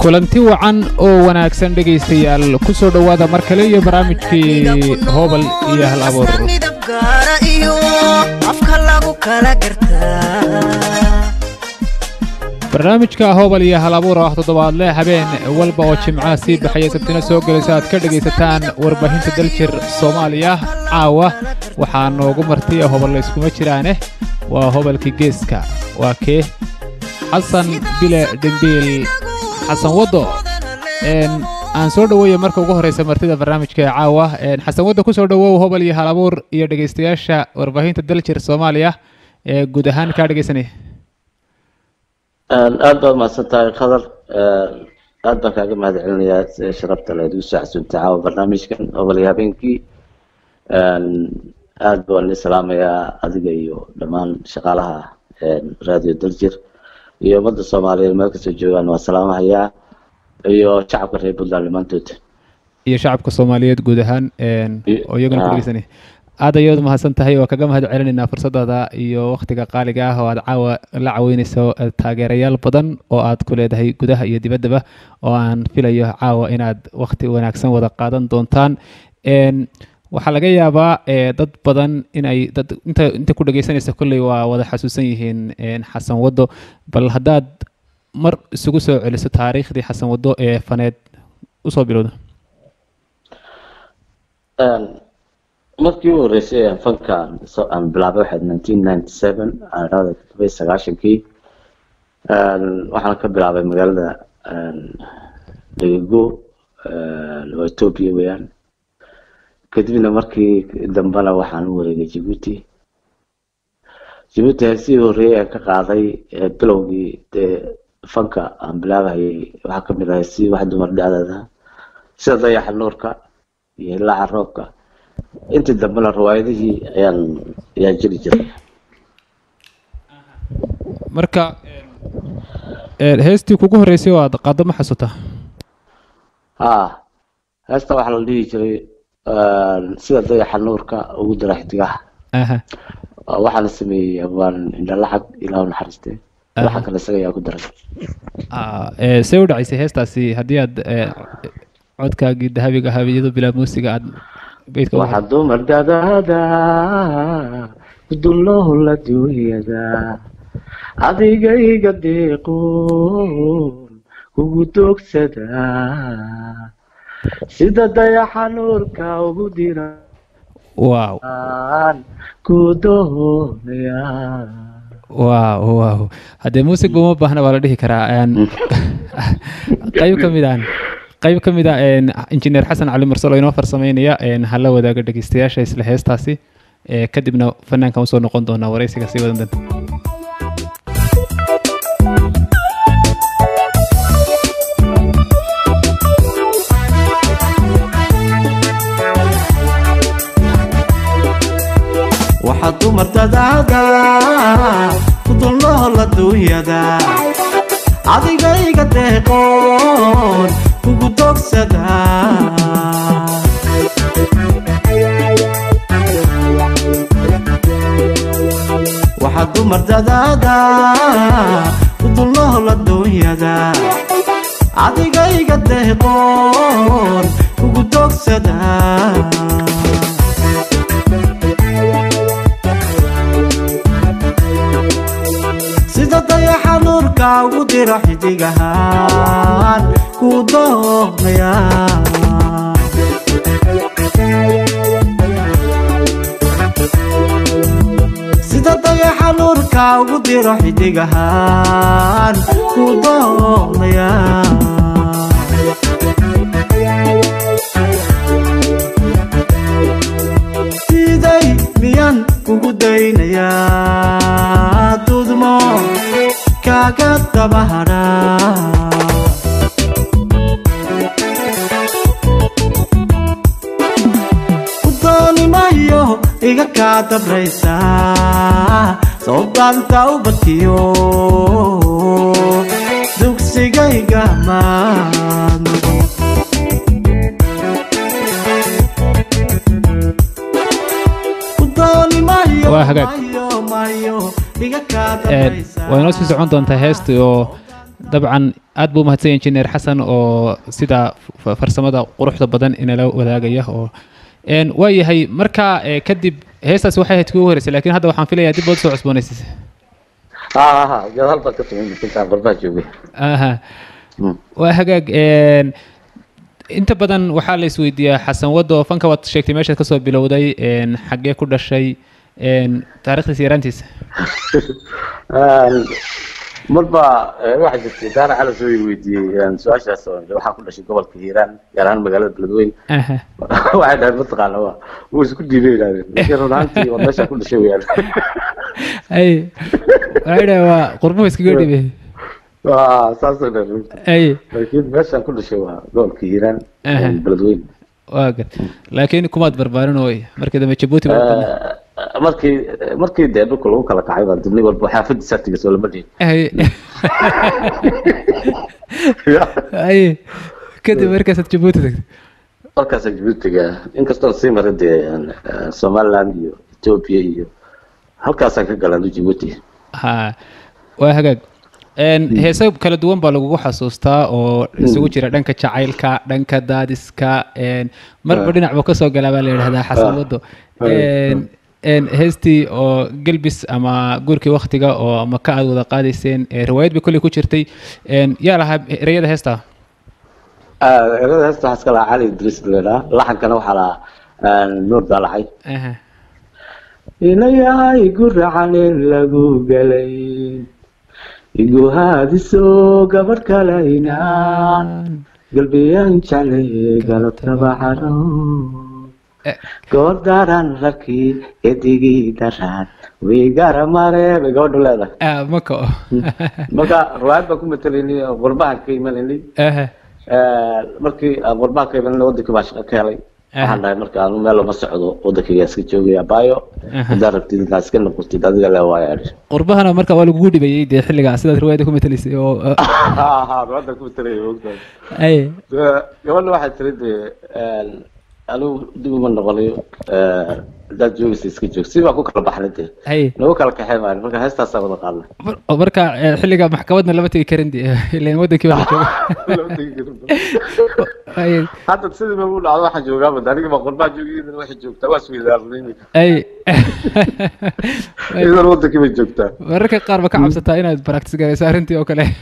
kulanti wacan oo wanaagsan dhageystayaal ku soo dhawaada mar kale iyo barnaamijkii Hobal iyo Hal Abuur barnaamijka Hobal iyo Hal Abuur oo toddobaadle habeen walba oo Jimcaha sii baxaya sabtina soo galaysa aad ka dhageysataan warbaahinta Daljir Soomaaliya caawa waxaan noogu martay Hobal la iskuma jiraane waa Hobalkii geeska waa kee Xasan Bile Dembiil حسن وضو aan soo dhaweeyo marka ugu horeysa martida barnaamijka caawa xasan wada ku soo dhawow Hobal iyo Hal Abuur iyo dhageystayaasha warbaahinta Daljir Soomaaliya ee guud ahaan ka dhageysanay aad baad maasantahay qadar aad baan kaaga mahadcelinayaa sharafta la idu saacsunta caawa barnaamijkan Hobal iyo habeenkii aad baan salaamayaa adiga iyo dhammaan shaqaalaha radio Daljir iyo umada Soomaaliyeed meel kasta joogaan waa salaamahayaa iyo shacabka reer Puntland maantood iyo shacabka Soomaaliyeed guud ahaan oo iyaguna ku dhageysanay aad ayaad mahadsantahay oo kaga mahadcelinayna fursadada iyo waqtiga qaaliga ah oo aad caawa la caawinayso taageerayaal badan oo aad ku leedahay gudaha iyo dibaddaba oo aan filayo caawa inaad waqti wanaagsan wada qaadan doontaan waxa laga yaabaa dad badan inay dad inta ku dhageysanaysa kulli waa wada xasuusan yihiin xasan wado bal hadaad mar isugu soo celiso taariikhdii xasan wado ee faneed u soo bilowdo markii uu horeysay fanka aan bilaabay waxaad 1997 aan raadayay 1990kii waxaan ka bilaabay magaalada Lego Ethiopia weeyaan kadibna markii dambana waxaan u wareegay Djibouti halkii horeeyay ka qaaday bilowgii fanka aan bilaabay waxa ka mid ah si wax dumar dhacdada sida dayax nuurka iyo la carabka inta dambana riwaayadihii ayaan jiri jiray marka heestii kugu horeysay oo aad qaadamo xasuuta heesta waxa la dhihi jiray sida dayaxa nuurka ugu dara xidigaha waxaan sameeyay abaan indha laxad ilaahu naxariistay waxa kale isaga ku daray soo dhacaysay heestaasi hadii aad codkaagii dahabiga habiyada bila muusiga aad beedka waxa dumar dadaada dullo la duuyada adiga iga deeqoon ugu doogsada sida dayaxa nuurka ugu dira wow wow hade music buma baahna wala dhihi karaa qayb kamid ah engineer Xasan Cali Mursalo inoo farsameynaya hala wadaaga dhageystayaasha isla heestaasi kadibna fanaanka u soo noqon doona wareysiga si wadan waxaad martadaada kudullo la duuyada adiga iga deeqoon ugu doogsada waxaad martadaada kudullo la duuyada adiga iga deeqoon ugu doogsada dayaxa nuurka ugu dira xidigahan ku doonaya sida dayaxa nuurka ugu dira xidigahan ku doonaya siday miyan kugu daynaya tudmo kaga tabahara udoni mayo iga ka dabraysa soobanta u batiyo dugsigayga maano udoni mayo waa inoo sii socon doontaa heesta oo dabcan aad buu mahadsan injineer xasan oo sida farsamada quruxda badan inala wadaagaya oo waa yahay marka kadib heestaas waxay ahayd kugu horeysay laakiin hadda waxaan filayaa dib baad soo cusboonaysay gadaal baan ka sameyn intaan qurbaha joogay aha waa hagaag inta badan waxaa la isweydiiyaa xasan wado fanka waad sheegtay meeshaad kasoo bilowday xaggee ku dhashay taariikhdiisa yaraantiisa marba waxaa jirtay daara cala soo weydiiyey su-aashaas waxaa ku dhashay gobolka hiiraan gaar ahaan magaalada beledweyne waxay dhahay mataqaana wuu isku dhiibay yidhahdeen laakiin run ahaantii waa meeshaa ku dhashay weyaan ay waxay dhahay waa qurbuhu iskaga dhibay saasay dhahay laakiin meeshaan ku dhashay waa gobolka hiiraan beledweyne waa gad laakiin kumaad barbaarin ooy markii dambe jabuuti markii dee dhulka lagu kala kacay baa dibni walba xaafadiisa tigasoo lama dhihin ay kadib markaasaad jabuuti tagtay markaasa jabuuti tagaa inkastoo sii maray dee somaliland iyo ethiopia iyo halkaasaan ka galaan jabuuti ha waa hagaag heeso kala duwan baa lagugu xasuustaa oo isugu jira dhanka jacaylka dhanka daadiska marba dhinac buu kasoo galaa baa la yidhahdaa xasan wado heestii oo gelbis ama guurkii waktiga oo ama ka aad wada qaadayseen riwaayad bay kolley ku jirtay yaa lahaa ereyada heestaa ereyada heesta waxaa iska lahaa cali idriis leedaa laxankana waxaa lahaa nuur daalaxay inayahay guracanin lagu galay igu haadiso gabadh kalaynaan galbiyaan jeclay galabtaba caro goordaran rarkii edigii daraan way garamare bay gabadhu leedahay mako marka riwaayad baan ku matalaynay qurbahan ka imanaynay markii qurbahan ka imanayna wadankii baa shaqo ka helay waxaan dhahay marka anu meel lama socdo wadankaygaa iska joogaya baayo haddaa rabtid intaa iska noqotid adiga le waaya qurbahana marka waa lagugu dhibayay dee xilligaa sidaad riwaayada ku matalaysay oo riwaayada ku matalaya ogtahay gabadha waxay tiri dee anigu dib uma noqonayo haddaad joogaysa iska joog si baa ku kala baxnay dee nagu kala kaxey maayo marka heestaasaa wada qaadnay marka xilliga maxkamadna lama tegi karin de ilan wadankii baa la jooga hadda sidii ma u dhacdo waxaan joogaaba aniga baa qurbaha joogiyadana waxay joogtaa waa isweydaarnayni iyadana wadankii bay joogtaa mararka qaar ba ka cabsataa inaad practice garayso arrintii oo kale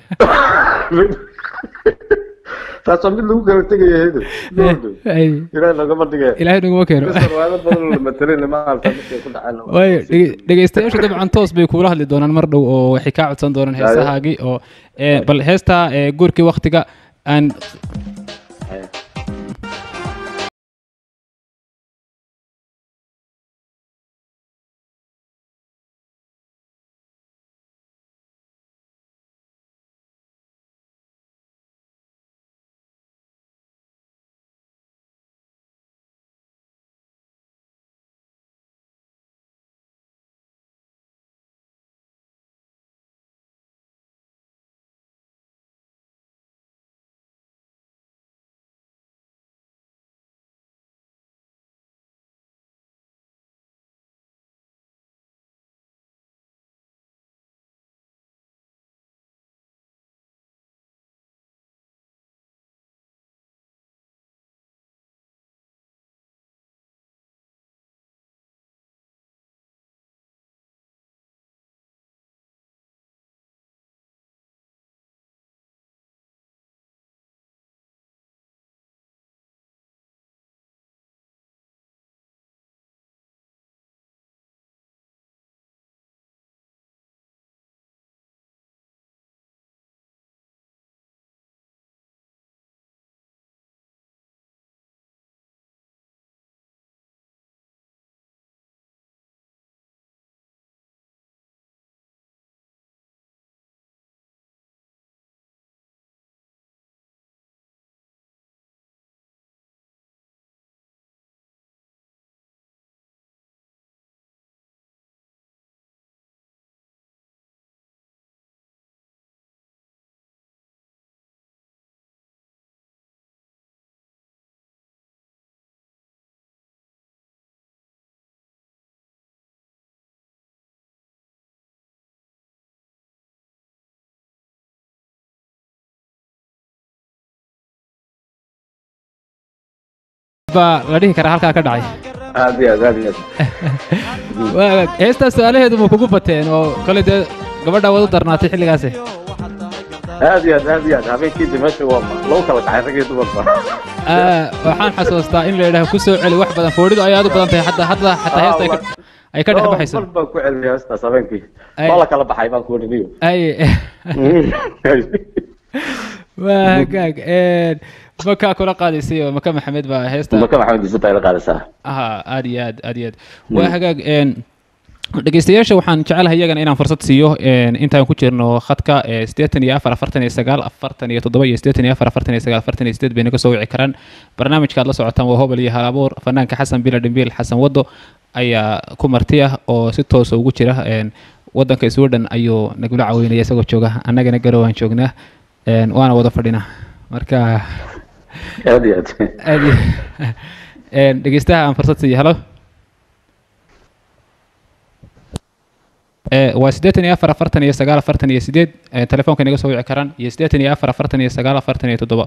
taas waa mid lagu kala tegaya heedo ilaahay nagama dhigay ilaahay nagama keeno riwaayado badan la matalayna maanta markay ku dhacaan waayo dhegeystayaashu dabcan toos bay kula hadli doonaan mar dhow oo waxay kaa codsan doonaan heesahaagii oo bal heesta guurkii waktiga aan baa la dhihi karaa halkaa ka dhacay aad iyo aad waa heesta su'aalaheedu ma kugu bateen oo kale dee gabadha wada darnaatay xilligaas aad iyo aad habeenkii dimasho waa loo kala kacay ragii dumarka waxaan xasuustaa in la yidhaahdo ku soo celi wax badan fooridu ay aad u badan tahay xataa heesta ay ka dhex baxayso mar baan ku celiyay heestaas habeenkii waa la kala baxay baan ku wariyo ay waa hagaag maka kula qaadaysay oo maka maxamed baa heesta maka maxamed isbaa la qaadaysaa aad iyo aad waa hagaag dhegeystayaasha waxaan jecelahay iyagana inaan fursad siiyo intaan ku jirno khadka 84 bayna ka soo wici karaan barnaamijka aad la socotaan waa hobel iyo halabuur fanaanka xasan bila dhimbiil xasan wado ayaa ku martiya oo si toos ugu jira wadanka Sweden ayuu nagula caawinaya isagoo jooga annagana garowaan joognaa waana wada fadhinaa marka aad dhegeystaha aan fursad siiyo halo waa 84 telefoonka inaga soo wici karaan iyo 84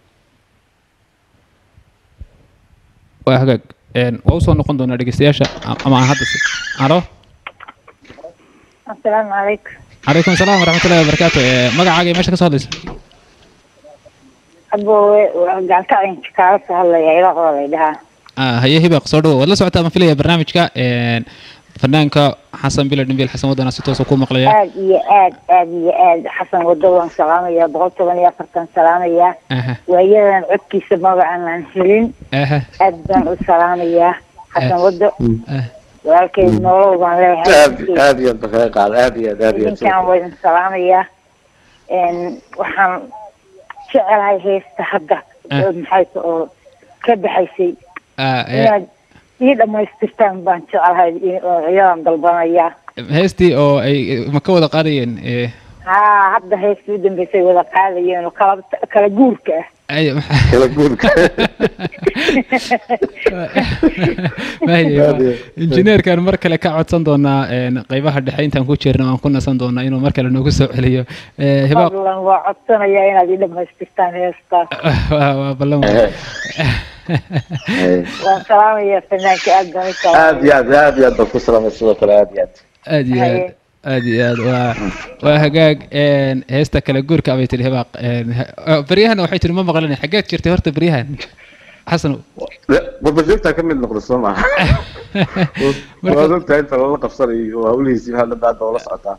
waa hagaag waa usoo noqon doonaa dhegeystayaasha ama aan hadda halo السلام عليكم. عليكم السلام ورحمة الله وبركاته. magacaaga meesha ka soo hadlaysa أبو قالت عين شكارة هلا يا إله ولا إله. هي هبة صدق ولا سعت ما في لي برنامجك فنانك حسن بلا دنبيل حسن ودنا ستوس وكم مقلية. آد حسن ودوان سلام يا بغلت بني فرتن سلام يا. وهي عكي سماع عن هلين. أدن السلام يا حسن ودو. ولكن نورو بان لها هذه الدقائق على هذه كان وين السلام يا إن وحن شعر هاي هيستحقق من حيث كبحيسي إذا ما يستفتان بان شعر هاي عيال قلبنا يا هيستي أو أي مكودة قارين هذا هيستي دم بيسوي ولا قارين وكلا جورك أي كلا جورك ما هي إنجنير كان مركله كعد صندوقنا قيبها الدحين تنكو شيرنا وكنا صندوقنا إنه مركله نقص عليه هبا والله وعدتنا يا إنا دي لما استفتان هيستا والله والسلام يا فنانك هذه دكتور سلام الصدق هذه وهجاج هيستا كلا جورك أبي تلهباق بريهان وحيت ما مغلني حاجات شرتي هرت بريهان حسن لا بجبتها كمل نقص معه وقلت انت والله قفصري وهولي سي هذا بعد ولا ساعه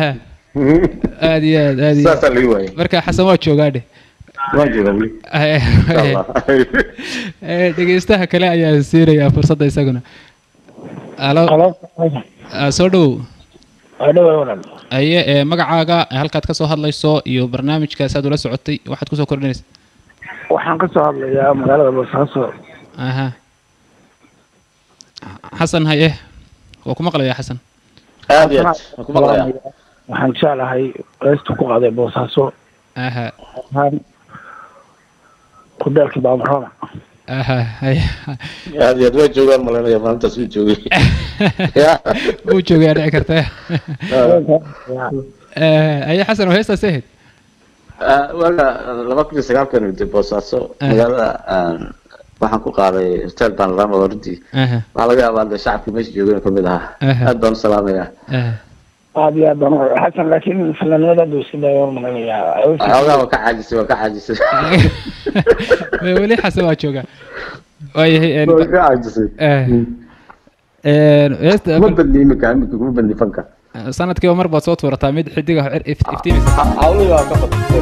هذه ساعه اللي هو marka xasan waa joogaade واجي dhegeystaha kale ayaa siiraya fursadda isaguna halo soo dhow aye magacaaga halkaad ka soo hadlayso iyo barnaamijkaas aad ula socotay waxaad ku soo kordhinaysaa waxaan ka soo hadlayaa magaalada Boosaaso xasan haye oo ku maqlayaa xasan aad ku maqlayaa waxaan jeclahay reestu ku qaaday Boosaaso kudalki baa marona aad way joogaan malaynayaa maanta soo joogay uu joogay dhici karta aye xasan oo heesta saahid wala 2009 kan inta Boosaaso magaalada waxaan ku qaaday hotel baan ramo runtii waxa laga yaabaa shacabka meesha joogay kamid ah aad baan salaamayaa aad iyo aad baan xasan laakiin fanaanada dowladda ayaa malaynayaa ka caajisay weli xasan waa jooga waayahay ka caajisay ma badni ma badni fanka sanadkii mar baad soo tuurataa mid xidiga iftiimaysa hawliga ka fadhiyo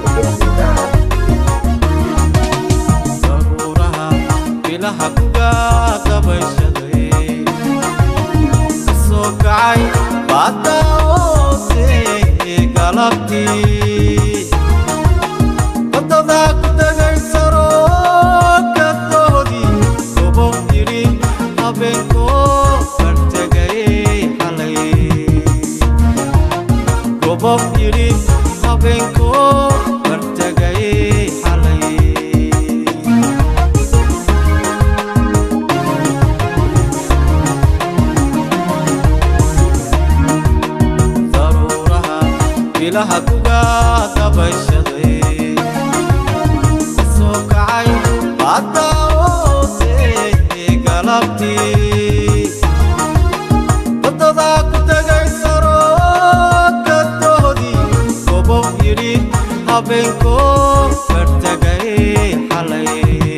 daruuraha bilaha kuga dabayshaday soo kacay baada hoose galabtii wadada ku tagay saro ka doodi gobo yiri habeenko bartagay xalay gobo yiri habeenko bartagay xalay daruuraha bilaha kuga dabayshaday soo kacay baada hoose galabti badada ku tagay saro kadodi gobo yiri habeenko bartagay xalay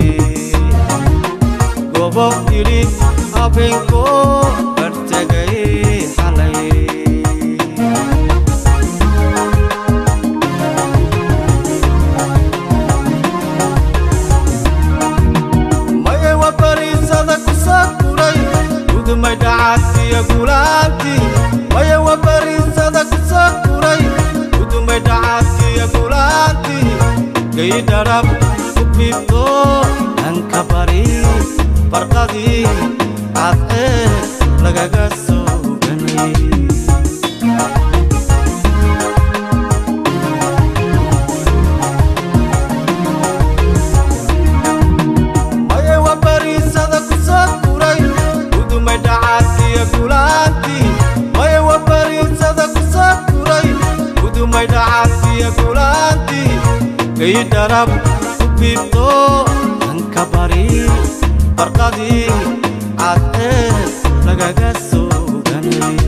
gobo yiri habeenko bartagay xalay may dhacad iyo gulaanti maya wa barisada ku sakuray udumay dhacad iyo gulaanti gay darab ku bibto anka bari farqadi cad lagaga soo ganay gulanti maya wa barisada ku sakuray udumay dhacad iyo gulanti gay darab ku bibto anka bari farqadi cad lagaga soo ganay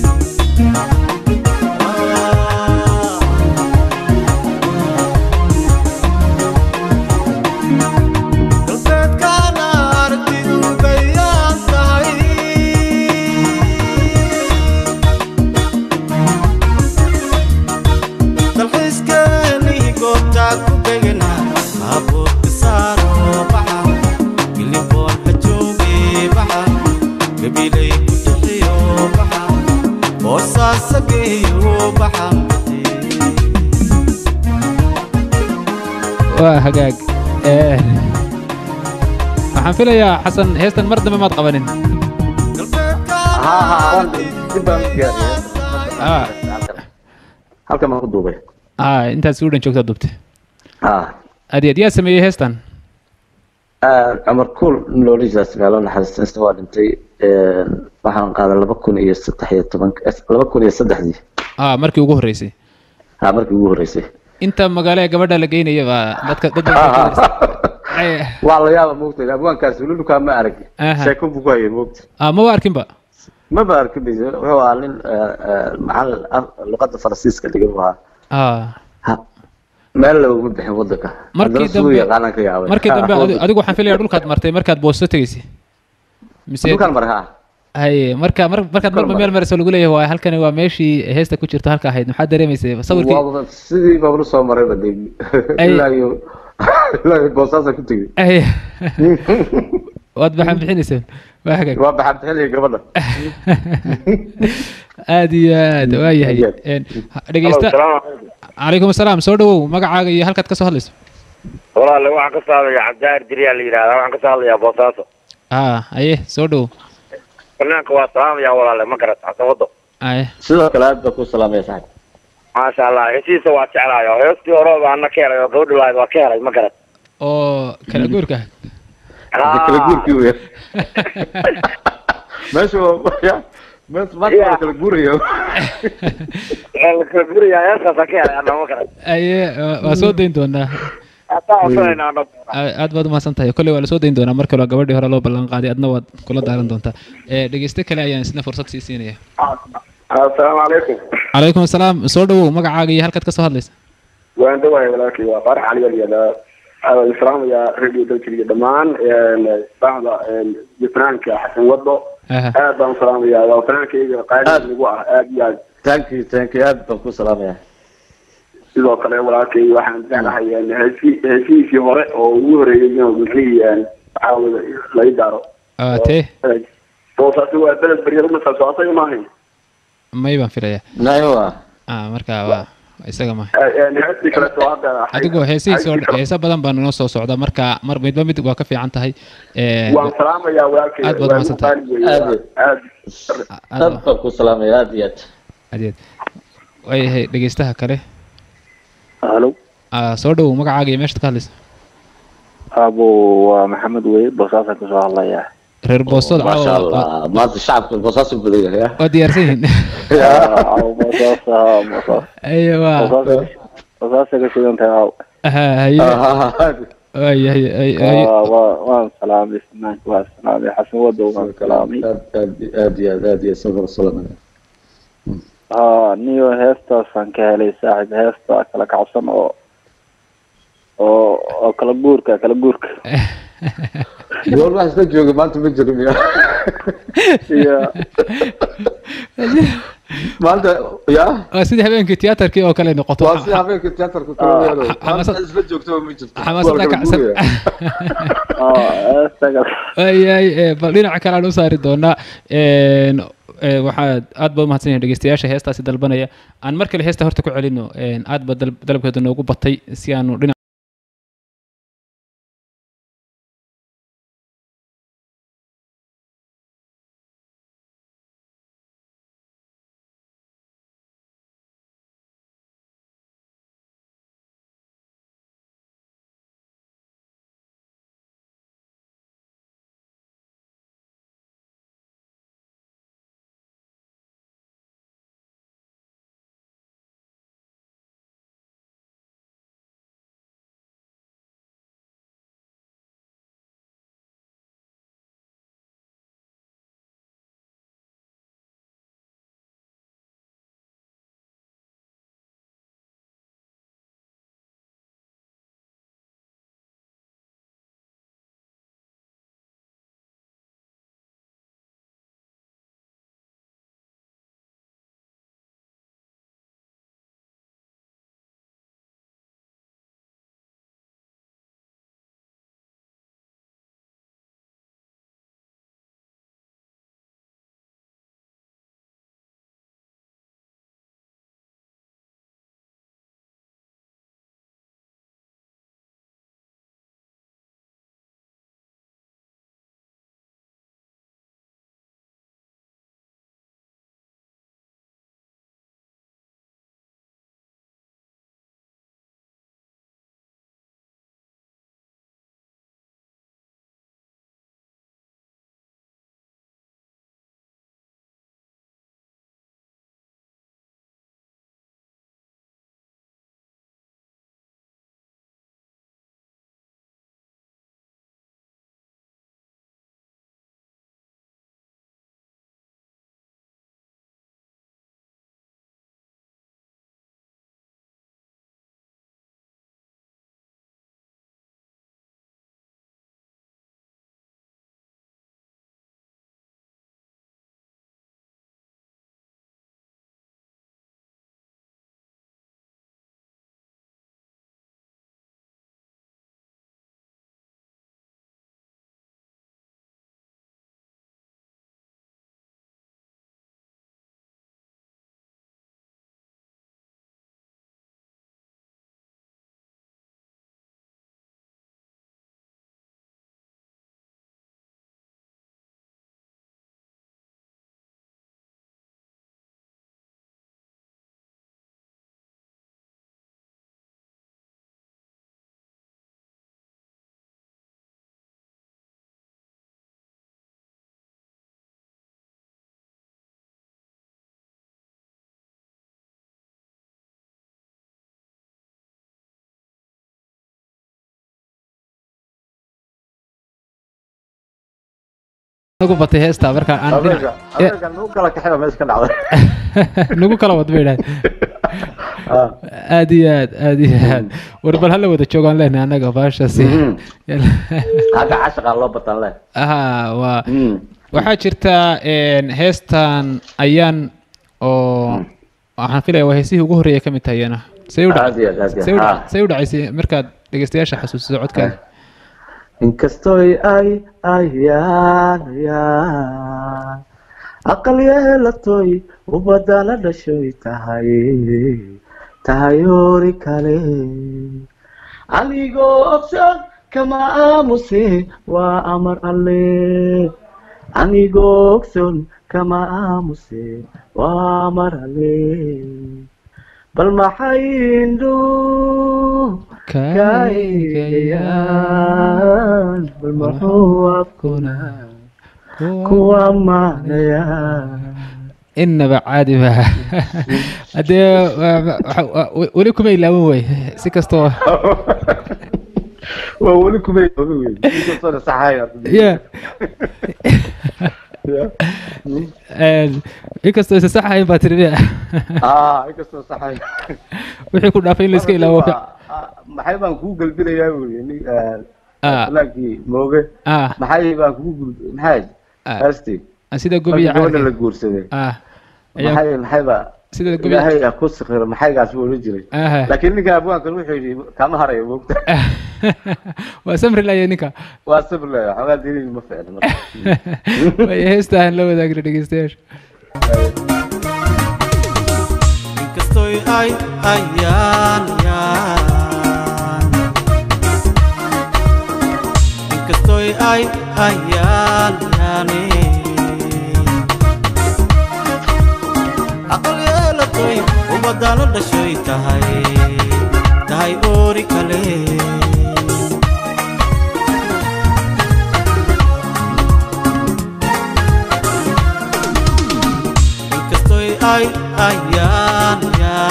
hagaag waxaan filayaa xasan heestan mar dambe maad qabanin halkan ma ku duubay intaad Sweden joogtaa duubtay aad yaa sameeyay heestan Amar Cool Lorisaas gaalo naxariista waa dhintay waxaan qaaday 2013 markii ugu horeysay markii ugu horeysay inta magaalada gabadha la geynaya dadka waa la yaaba moogtay abwaankaas luluka ma arag sheeko buu ku hayay moogtay ma arkinba ma arkin wuxuu ahaa nin maxal luqadda Faransiiska dhigan waa meel lagu bixin wadanka markii dambe adigu waxaan filayaa dhulkaad martay markaad boosto tagaysay mise dhulkan marhaa markaad marba meel marayso lagu leeyahay waa halkani waa meeshii heesta ku jirto halka ahayd maxaad dareemaysay sawirkii sidii baa soo maray baday ilaa boosaasa ku tagay waad baxan bixinaysay waa baxan bixinay gabadha aad iyo aad waa yahay dhageysta عليكم السلام سودو مقعاga iyo halkaad ka soo hadlayso walaal waxaan ka saadaya Cabdaar Diriya la yiraahdo waxaan ka saadaya Boosaaso aye sodhow banaanka waa salaamaya walaal ma garad asawado sidoo kale aad ku salaamaya saaxiib ma sha Allah hesiisa waa jeclaayo heestii hore baan ka helay oo gabadh lahayd waa ka helay ma garad oo kala guurka kala guurkii weey meesha بس ما كل جوريو كل جوريو يا ساكي انا ما كان waa soo deyn doonaa aad baad u mahadsantahay kolley waa la soo deyn doonaa mar kale gabadhii hore loo ballan qaaday adna waad kula daaran doontaa dhageyste kale ayaan isna fursad sii siinaya assalaamu calaykum calaykum assalaam soo dhawow magacaaga iyo halkaad ka soo hadlaysa waan dhawahay walaalkay waa Farax Ali Waliyada islaam ya radio dalkiga dhamaan baahda Franka Xasan Wado aad baan salaamaya waa Frankayga qaali ugu ah aad iyo aad thank you aad baan ku salaamaya sidoo kale walaalkay waxaan jeclahay heshiisii hore oo ugu horeeyay inuu gudliyaan caawada la idaaro boosaasi waa dalad bariyada ma soo socotay ma ahayn may baan filayaa naywa marka waa isaga ma adigu heesa badan baan noo soo socda marka mar midba mid waa ka fiican tahay waan salaamaya walaalkay aad baad mahadsantahay aad ku salaamaya aad way dhageystaha kale halo soo dhawow magacaaga iyo meeshaad ka hadlaysa abo waa maxamed weey Boosaaso ka soo hadlaya reer Boosaaso ma sha Allah maanta shacabka Boosaaso badaya waa diyaarsan yihiin Boosaaso aywa Boosaaso ka shidan tahay waan salaamay fanaanka waan salaamay xasan wado waan salaamay aad iyo soo salaamay niyo heestaasaan ka helay saaxiib heesta kala kacsan oo kala guurka goor wax la joogo maanta ma jiro miya maanta ya sidii habeenkii tiyaatarkii oo kale noqoto waa sidii habeenkii tiyaatarku kale maanta isla joogto ma jirto xamaasada kacsan bal dhinaca kale aan u saari doonaa waxaad aad ba umahadsan yahay dhegeystayaasha heestaasi dalbanaya aan mar kale heesta horta ku celino aad ba dalabkeedu noogu batay si aanu dhinac nagu batay heesta marka aan nagu kala kaxeeyo meesha ka dhacday nagu kala wad beeray aad iyo aad warbal hal wada joogan leena anaga baashaasi hada cashaqa loo batan leh waxa jirta heestan ayaan oo waxaan filayaa waa heesihii ugu horeeyay ka mid tahayna say u dhacaysay markaad dhegeystayaasha xasuusiso codkaaga inkastoo ay aqal yeelatoy ubadala dhashoy tahay ori kale anigoo ogson kama aamuse waa amar alle anigoo ogson kama aamuse waa amar alle bal maxay indhu kaygayaan bal maxuu afkuna kuwa maanayaan inaba caadi baa haddee weli kuma ilaawan wey si kastoo وأقول لكم إيه صار صحايا يا inkastoo isa sax ahayn baa tiri inkastoo sax ahayn wixii ku dhaafay in la iska ilaawo maxay baan kuu galbinayaa weeye laakiin mooge maxay baan kuu maxay hasti sida gobiya gabadha la guursaday maxay baa sida gobiya ilaahay ku sakhir maxay gaas wuu jiray laakiin ninka abwaankan wuxuu yiri kama harayo moogta waa samri la ninka waa sabr la xagaa diin ma ficno way heestaan la wadaagna dhageystayaasha inkastoo ay ayaan inkastoo ay ayaan aqal yeelatay ubadana dhashay tahay oori kale ay ayaan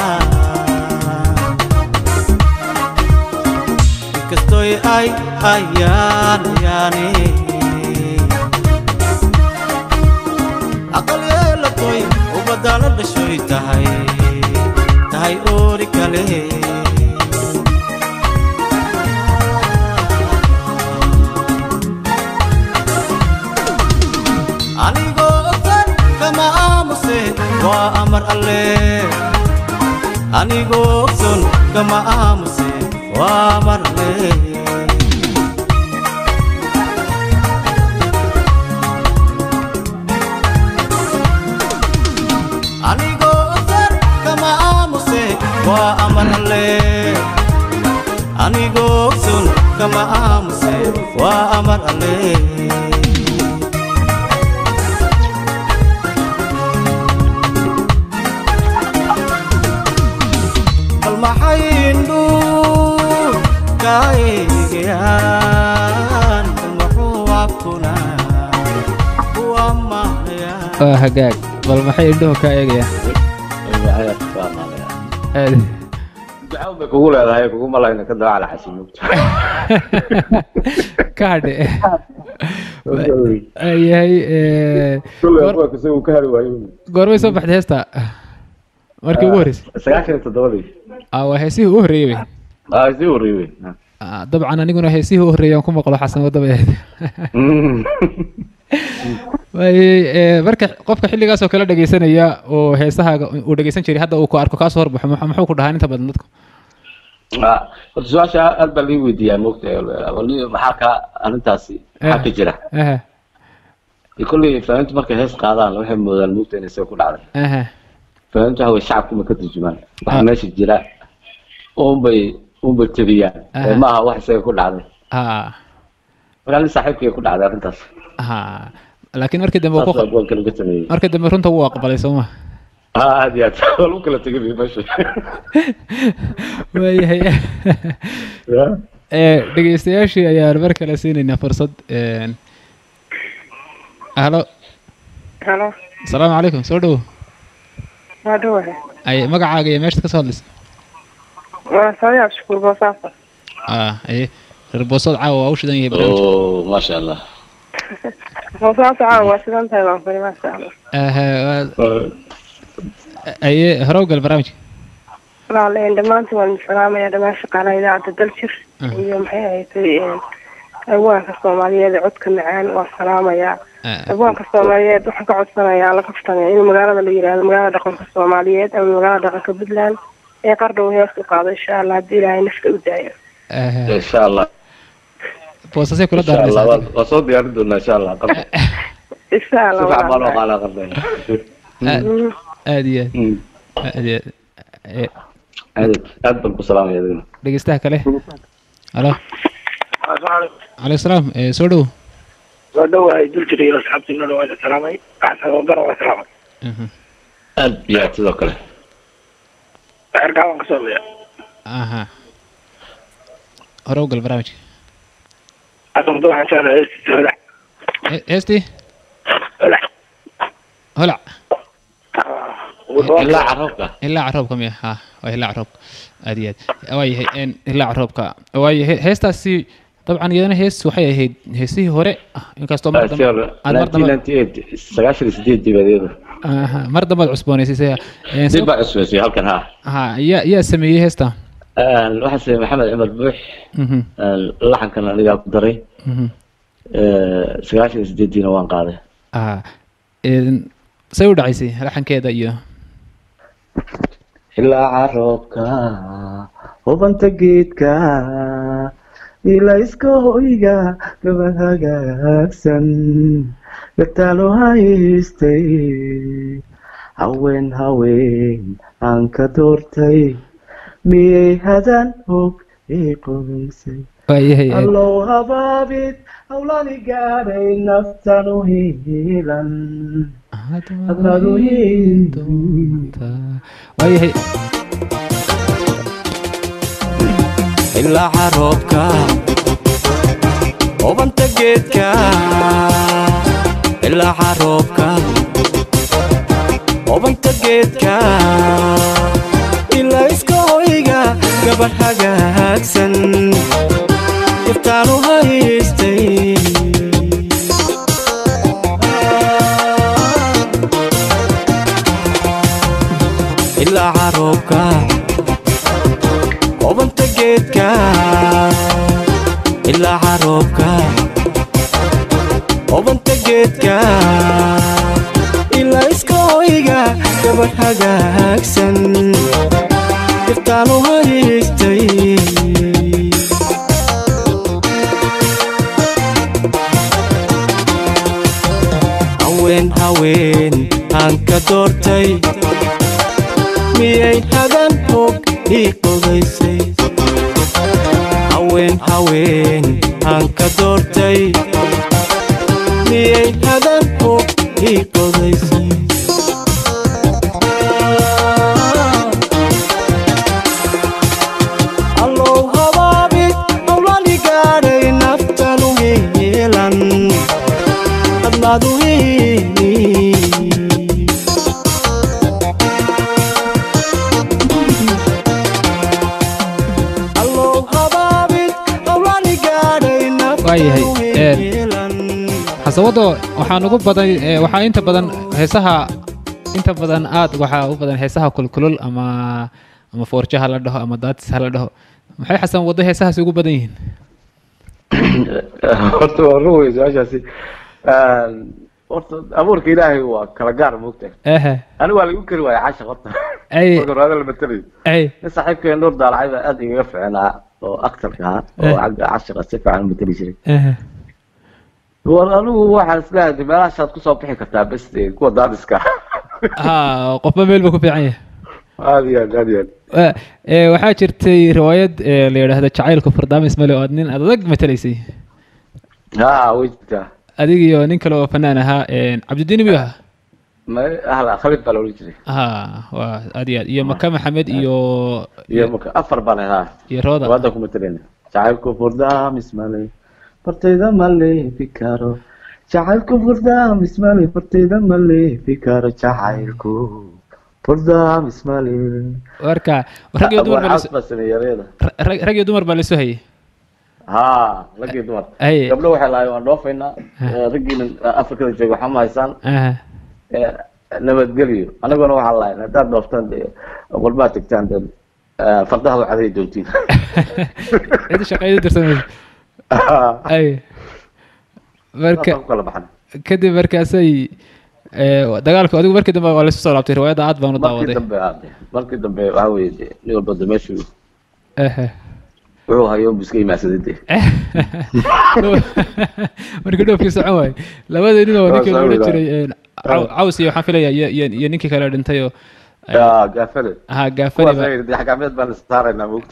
inkastoo ay ayaan aqal yeelatay ubadana dhashay tahay oori kale waa amar alle anigoo ogson kama aamuse waa amar alle anigoo ogson kama aamuse waa amar alle anigoo ogson kama aamuse waa amar alle maxaynu kaayaan wuxuu afkuna waa mahaya hagaag bal maxay indhuhu ka eegayaan ducaa bay kugu leedahay kugu malayna ka daaca la xasiinto ka hadhe ayahay goormay soo baxday heesta markii ugu horeysay 97 waa heesihii u horreeyay heesihii u horreeyay dabcan aniguna heesihii u horreeyay aan ku maqlo xasan wadaba ahayd marka qofka xilligaas oo kala dhageysanaya oo heesahaaga uu dhageysan jiray hadda uu ku arko kaasoo horbaxo muxuu ku dhahaa inta badan dadku su'aasha aad baa lii weydiiyaa moogtahay maxaa ka arrintaasi maxaa ka jira kolley fanaaniintu markay hees qaadaan waxay moodaan moogtahay inay soo ku dhacday فهمت هو الشعب كم كتير جمال ماشي الجلاء تبيان ما هو واحد سيكون عادي ولا لسه حيك يكون عادي أنت لكن مركز دم رنت هو أقبل يسومه هذه ممكن لا تجيبي ماشي وهي dhageystayaashii ayaa mar kale siinaynaa fursad halo asalaamu calaykum soo dhowo ay magacaaga iyo meeshaad ka soo hadlaysa waa sayaab shukuur boosaasa ay reer boosaad caawa waa u shidan yahay barnaamijka maasha allah boosaasa caawa waa shidan tahay waan fari maasha allah aye hore u gal barnaamijka walaalayn dhammaantiin waan salaamayaa dhammaan shaqaalaha idaacadda daljir iyo maxay ahayd abwaanka soomaaliyeed ee codka macaan waa salaamayaa abwaanka soomaaliyeed waxaan ka codsanayaa la kaftanaya in magaalada la yiraahdo magaalada dhaqanka soomaaliyeed ama magaalada dhaqanka puntland ee qardhow hees u qaado insha allah haddii ilaahay nafta u daayo insha allah boosasay kula daaraysaa waa soo diyaarin doonaa insha allah insha allah si fiican baa loo qaala qardhay aad iyo aad baan ku salaamaya dhegeystaha kale halo عليكم السلام سو دو هاي دلجري يا اصحابتي انه وايد سلامي احسن وقرا وسلامي يا تذكر ارجع وصلي اها هروق البرامج اظن عشان استي هلا الا عرفك يا ها هلا عروب أديات واي هلا عروبك واي هستاسي طبعا يانا هيس وحي هيد هيسي هوري إنكاستو مرة سجاشر سديد دي بديده مرة ما العصبوني سيسيا دي بقى عصبوني هالكن ها يا سميه هستا الواحد سمي محمد عمر بوح اللحن كان اللي قاعد دري سجاشر سديد دي نوان قاضي سيود عيسي لحن كذا إياه إلا عروبك وبنت جيتك إلا إسكويجا كبهاجاكسن قتالو هايستي هاوين أنك دورتي مي هذا هوك إيقونسي الله هبابيت أولاني قاري نفتنو هيلان أدنو هيندونتا هي إلا عروبك وبنت جيتك إلا عروبك وبنت جيتك إلا إسكويجا قبل حاجاكسن يفتالو هايستي إلا عروبك وبنت جيتك إلا عروبك وبنت جيتك إلا إسكويجا قبل حاجاكسن يفتالو هايستي هاوين أنك دورتي مياي هذا هوك إيقوديسي هاوين أنك دورتي مياي هذا هوك إيقوديسي الله هبابي أولاني قاري نفتنو هيلان أدنادو هيني xasawado waxaan ugu badan waxa inta badan aad waxa u badan heesaha kulkulul ama foorjaha la dhaho ama daatis la dhaho maxay xasan wado heesahaas ugu badan yihiin horta ruuy su'aashaasi horta abuurka ilaahay waa kala gaar moogtay anigu waa lagu kari waayay casha horta marka hore la matalay saaxiibkeen dhowr daalacay baa aad iga fiicnaa oo aktarka oo casha si fiican matali jiray anigu waxaan islaahay meelahaashaad ku soo bixi kartaa bas kuwa daadiska qofba meel buu ku fiican yahay aad waxaa jirtay riwaayad la yidhaahdo jacaylku fardaamis male oo aad nin adag matalaysay way jirtaa adiga iyo nin kale oo fanaan ahaa cabdidiin miyuu ahaa ahla khalid baa loola jiray waa aad iyo maka maxamed iyo maka afar baan ahaa iyo rooda wadda ku matalayna jacaylku fardaamis male fartayda male fikaro jacaylku fardaamis male fartayda male fikaro jacaylku fardaamis male warka rag iyo dumar baa la soo hayay rag iyo dumar gabdho waxay lahaayeen waan dhoofaynaa raggiina afrikada jooga waxaa ma haysaan nabadgelyo anaguna waxaa lahayn haddaad dhooftaan qolbaad tagtaan fardaha waxaad heli doontiin cid shaqeeyo dirsanaysa marka kadib markaasay dagaalku adigu markii dambe waa la soo laabtay riwaayada aad baan u daawaday markii dambe waxa weeye nin walba dameeshu wuxuu hayo biskay maasadade markii dhoofkii socon waay labada nin oo ninkii loo jiray caws iyo waxaan filayaa iyo ninkii kale dhintay oo gaafale gaafale xagaameed baan saaraynaa moogta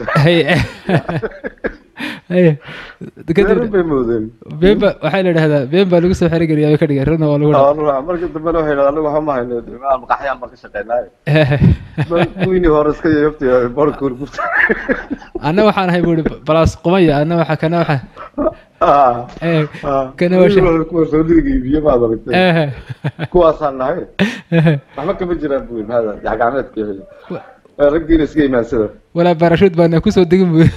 kadib bemba waxaa la yidhahdaa bemba lagu soo xerigeliyaa way ka dhigay runa waa lagu markii dambe waxay yidhahdaa anigu waxba ma hayno maqaxyaan baan ka shaqeynaayo kuwinii hore iska yabtay borkuur gubta anna waxaan ahay buuri balaas qumaya anna waxa kana waxa kana kuwa soo dhigiibiyo maad aragtay kuwaasaan nahay waxba kama jiraan buuri hada xagaameedka رجل اسكي ما سوى ولا باراشوت بأنا كوسو دقيم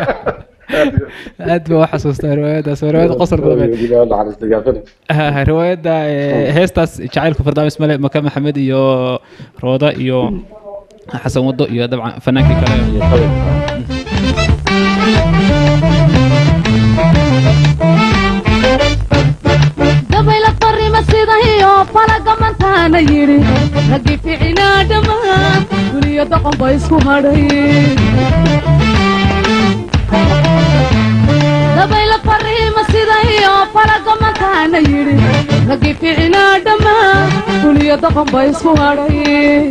أد بوحصوص رواية رواية قصر بالبيت رواية هيستاس شاعرك فردا اسمه مكان محمد يو روضة يو حسن وضو يو طبعا فنانك كلام دبي لطري مسيدة هيو فلق من تانا يري رقي في عناد ما ولي دقم بايسكو هاري دبي لطري مسيدة هيو فلق من تانا يري رقي في عناد ما ولي دقم بايسكو هاري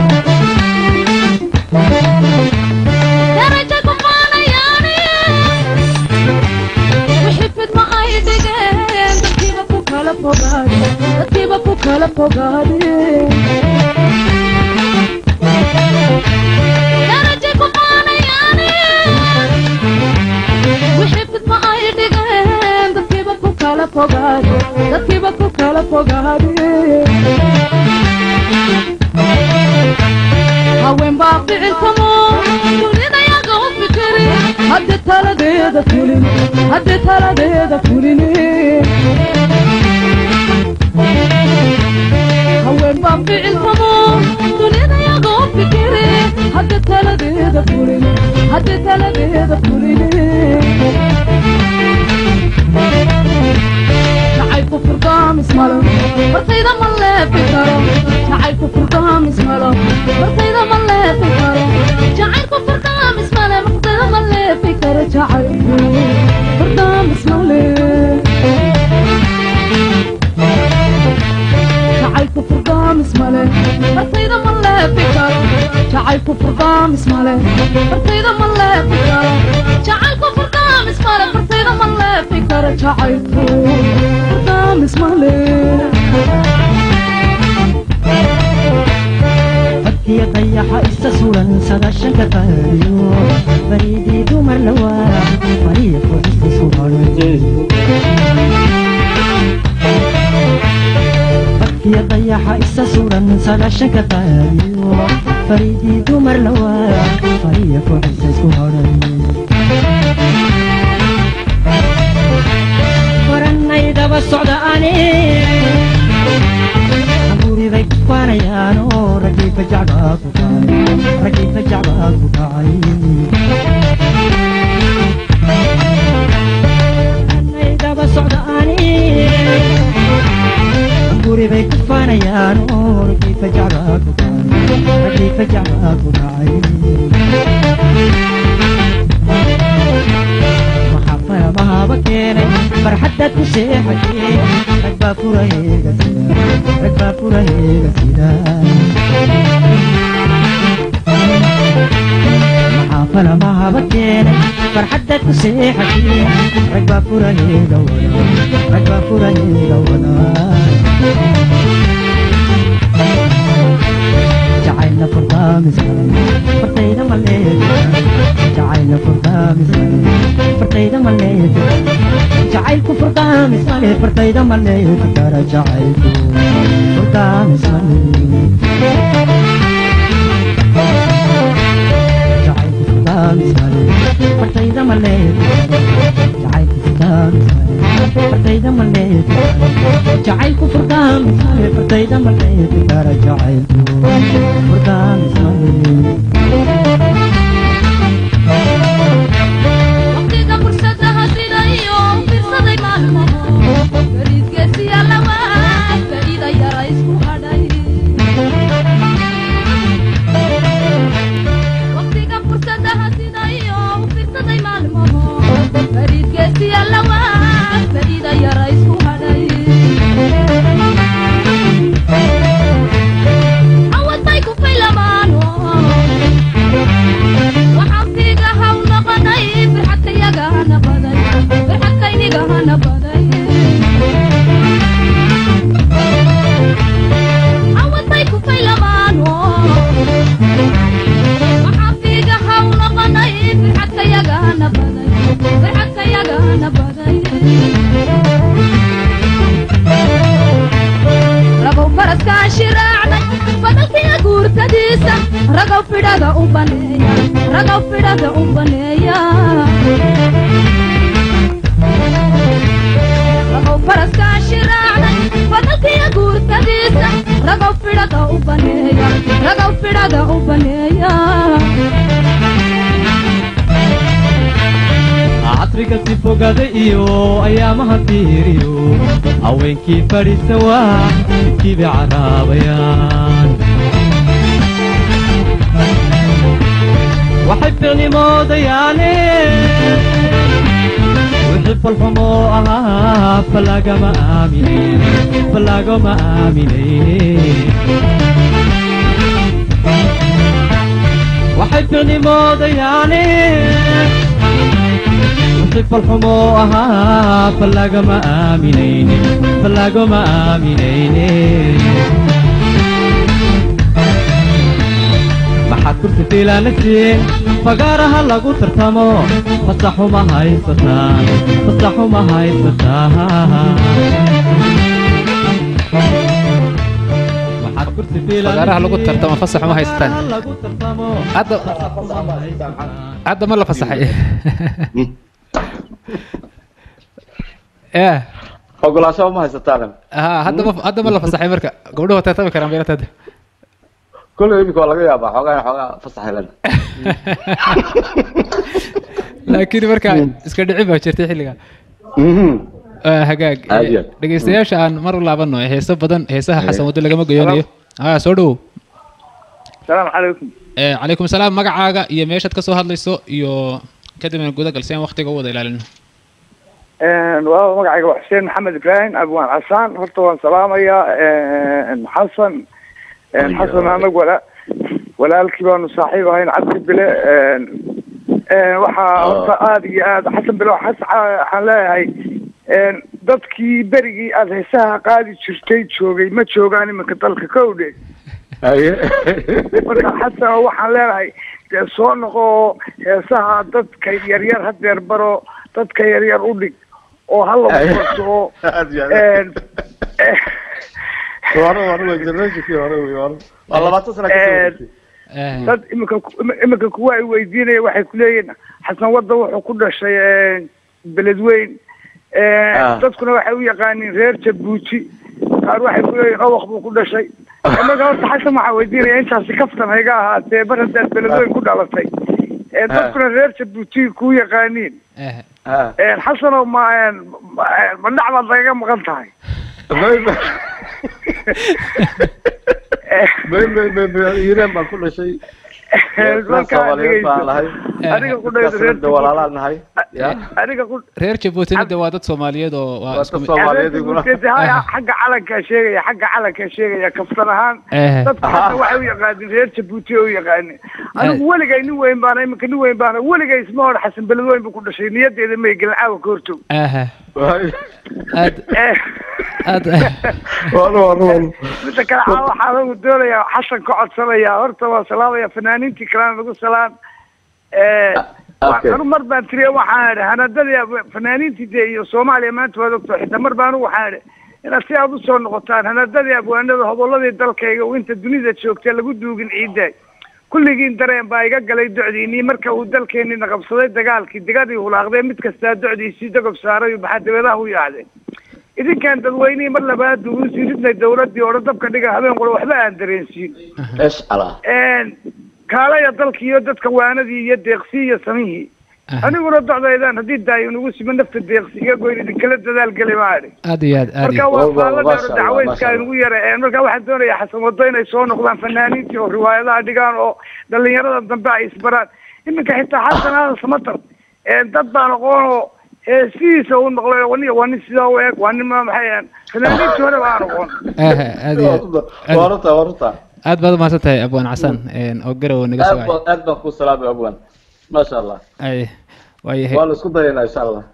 درجة كفانا يعني وحفت ما ايدقين ترتيبة كوكالا فوقادي درجة كفانا يعني وحفت ما ايدقين ترتيبة كوكالا فوقادي ترتيبة كوكالا فوقادي هاوين باقي الكمون دولينا يا قوم فكري هدي تالا ديدا فوليني هدي تالا ديدا فوليني هاوين باقي الكمون دولينا يا قوم فكري هدي تالا ديدا فوليني هدي تالا ديدا فوليني شعيكو فرقام اسمالو برطيدا مالي فكرو شعيكو فرقام اسمالو برطيدا مالي فكرو شعيكو فرقام اسمالي برطيدا مالي فكرو شعيكو فرقام اسمالي شعيكو فرقام اسمالي برطيدا مالي فكرو شعيكو فرقام اسمالي برطيدا مالي فكرو شعيكو فرقام اسمالي برطيدا مالي فكرو شعيكو فرقام اسمالي هي طيحة استسولا سداشن كتاريو بريدي دومر لوا فريق استسولا هي طيحة استسولا سداشن كتاريو فريدي دومر لوا فريق استسولا ورنا يدب السعداني ذي كفانيانو رجيب جعبا كفاني رجيب جعبا كفاني أنا إذا بسعداني أقولي ذي كفانيانو رجيب جعبا كفاني رجيب جعبا كفاني محفة ما بكيني فرحتك سيحكي ركبا فرهيغة ركبا فرهيغة سيدان محافلة ما بكيني فرحتك سيحكي ركبا فرهيغة ولا ركبا فرهيغة ولا جعلنا فرقام اسمالي فرطينا مليك جعلنا فرقام اسمالي فرطينا مليك جعلكو فرقام اسمالي فرطينا مليك ترى جعلكو فرقام اسمالي جعلكو فرقام اسمالي فرطينا مليك جعلكو فرقام اسمالي فرطينا مليك جعلكو فرقام اسمالي فرطينا مليك ترى جعلكو فرقام اسمالي badalkiya guurtadiisa ragaw fidhada u baneeya ragaw fidhada u baneeya ragaw faraskaa shiraacnay badalkiya guurtadiisa ragaw fidhada u baneeya ragaw fidhada u baneeya casriga si fogada iyo ayaamaha fiiriyo haweenkii fadhiista waa midkiiba caraabayaan waxay ficnimoodayaane wixii falxumoo ahaa falagama aaminayne waxay ficnimoodayaane falxumoo ahaa falagama aaminayne maxaad kursi fiilaanaseen fagaaraha lagu tartamo fasaxuma haysataan fagaaraha lagu tartamo fasaxuma haysataan hadda ma la fasaxay ogolaasho ma haysataan hadda ma la fasaxay marka gabdhuhu tartami karaan beertada kullu imika waa laga yaabaa xoogaa fasaxay lana laakiin marka iska dhici baa jirtay xilliga hagaag dhegeystayaasha aan mar u laabano heeso badan heesaha xasan wado lagama goyoonayo soo dhowow السلام عليكم. عليكم السلام magacaaga iyo meeshaad ka soo hadlayso iyo kadibna guda galseen waqtiga u wada ilaalino waa magacayga waa Xuseen Maxamed Ibrahim Abwaan Xasan horta waan salaamaya Xasan anagu walaalkii baanu saaxiib ahayn cabdi bile waxa horta aad iyo aad Xasan bile waxaan leeyahay dadkii berigii aad heesaha qaadi jirtay joogay ma joogaan iminka dalka kowdhe marka xasan waxaan leenahay soo noqo heesaha dadka yaryar hadeer baro dadka yaryar u dhig oo hala barto dad iminka kuwa ay weydiinaya waxay kuleeyihiin xasan wada wuxuu ku dhashay beledweyn dadkuna waxay u yaqaaniin reer jabuuti qaar waxay kuleeyihiin awaq buu ku dhashay marka horta xasan waxaa weydiinaya intaasi kaftan hayga ahaatee mar haddaad beledweyn ku dhalatay dadkuna reer jabuuti ku yaqaaniin xasanow ma dhacbaad lagaga maqan tahay iiraan baan ku dhashay reer jabuutina de waa dad soomaaliyeed oo xagga calankaa sheegaya kaftan ahaan dadka waxay u yaqaanin reer jabuuti u yaqaanin anigu weligay nin weyn baana iminka nin weyn baana weligay isma hor xasan beledweyn bu ku dhashay niyadeeda may gelin caawa ka hortog midda kale caawa waxaa lagu doonayaa xasan ka codsanaya horta waa salaamaya fanaaniintii kalena lagu salaan anu mar baan tiriya waxaan idhi hanadadii fanaaniintii dee iyo soomaaliya maanta waad ogto xitaa mar baan waxaan idhi inaad si aad usoo noqotaan hanadadii abwaanada hobolladii dalkayga inta dunida joogtay lagu duugin ciidda kulligiin dareen baa iga galay docdiinii marka uu dalkeenina qabsaday dagaalkii digadii hulaaqdee mid kastaa docdiisii dagob saaray maxaa dabeedaha u yaacday idinkaan dadweynihii mar labaad ugu siiridnay dawladii oo dabka dhiga habeen qolo waxba aan dareensiin kaalaya dalkii iyo dadka waanadii iyo deeqsii iyo samihii aniguna docdaydaan haddii daayo nagu sima nafta deeqsi iga goyn idinkala dadaal geli maa idhi aad iyo aad marka waa faalladeero dacweyska inugu yara marka waxaan doonayaa xasan wado inay soo noqdaan fanaaniintii oo riwaayadaha dhigaan oo dhalinyarada dambe ay isbaraan iminka xitaa xasan aadan samatar dad baan aqoon oo heesihiisa uu noqday waa nin sidaa u eg waa nin maxay fanaaniintii hore baan aqoon aad baad umahadsan tahay abwaan xasan oo garow naga soo aad baan ku salaamay abwaan maasha allah waayahay waa la isku dayaynaa insha allah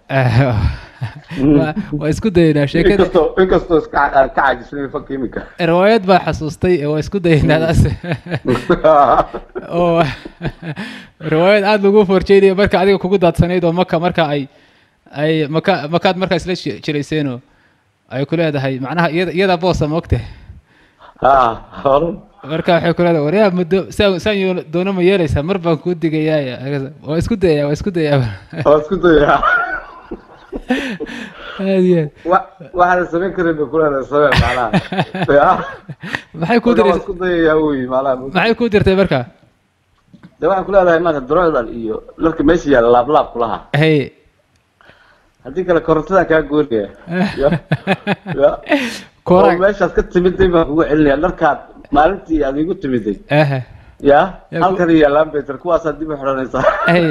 waa isku dayaynaa sheekada inkastoo ka caajisnay fanka imika riwaayad baa xasuustay waa isku dayaynaadaas oo riwaayad aada lagu forjeynaya marka adiga kugu daadsanayd oo marka ay makaad markaa isla jirayseenoo ay ku leedahay macnaha iyada boosa ma ogtahay marka waxay ku leedahay waryaa muddo saan doono ma yeelaysaa mar baan kuu digayaa waa isku dayaa هذه واحد سمين كريم يقول أنا سمين معناها maxay ku dirtay isku dayay awey maalaa maxay ku dirtay marka de waxaan ku leedahay maanta droidal iyo marka meesha yaal laab kulaha hay hadii kale korontada ka goornaya ya koray meeshaas ka timiday baan ugu celinaya markaad maalintii aad igu timiday ya halkan iyo lambeter kuwaas aad dib u xiranaysaa hay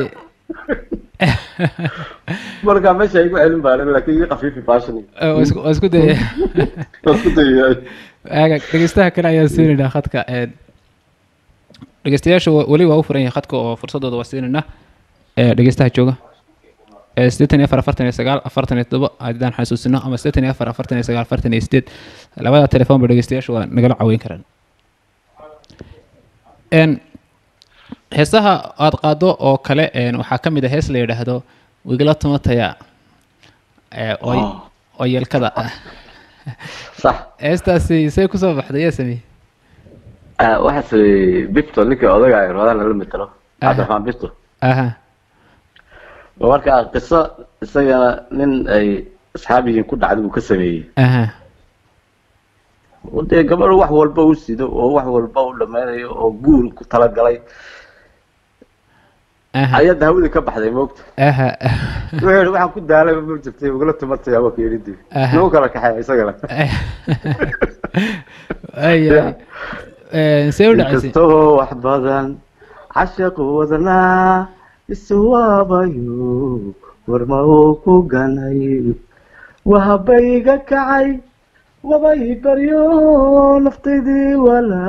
marka meesha igu celin baa laakiin qafiifi fashion isku dayay dhegeystaha kale ayaa siinayna khadka dhegeystayaasha wali waa u furan yahay khadka oo fursadooda waa siinayna dhegeystaha jooga 8449 aadaan xasuusino ama 8449 labada telefoon ba dhegeystayaasha waa nagala caawin karaan heesaha aad qaado oo kale waxaa ka mid ah hees la yiraahdo wigla tumataya oo yeelkada صح heestaasi say ku soo baxday yasami waxaas bibto ninkii odaga ay roodana la mitro Cabdiraxmaan bibto marka qiso isaga nin ay asxaabiyiin ku dhacday uu ka sameeyay wadee gabar wax walba uu sido oo wax walba uu dhameeyo oo guul ku tala galay ayada hawada ka baxday moogta waxaan ku daalay ma jirtay wigla tumatay waa keelidii noo kala kaxay isaga la سير دعسي wax badan عشق wadna iswaabayo warma uu ku ganay wahabayga kacay wabay baryo nafteedii wala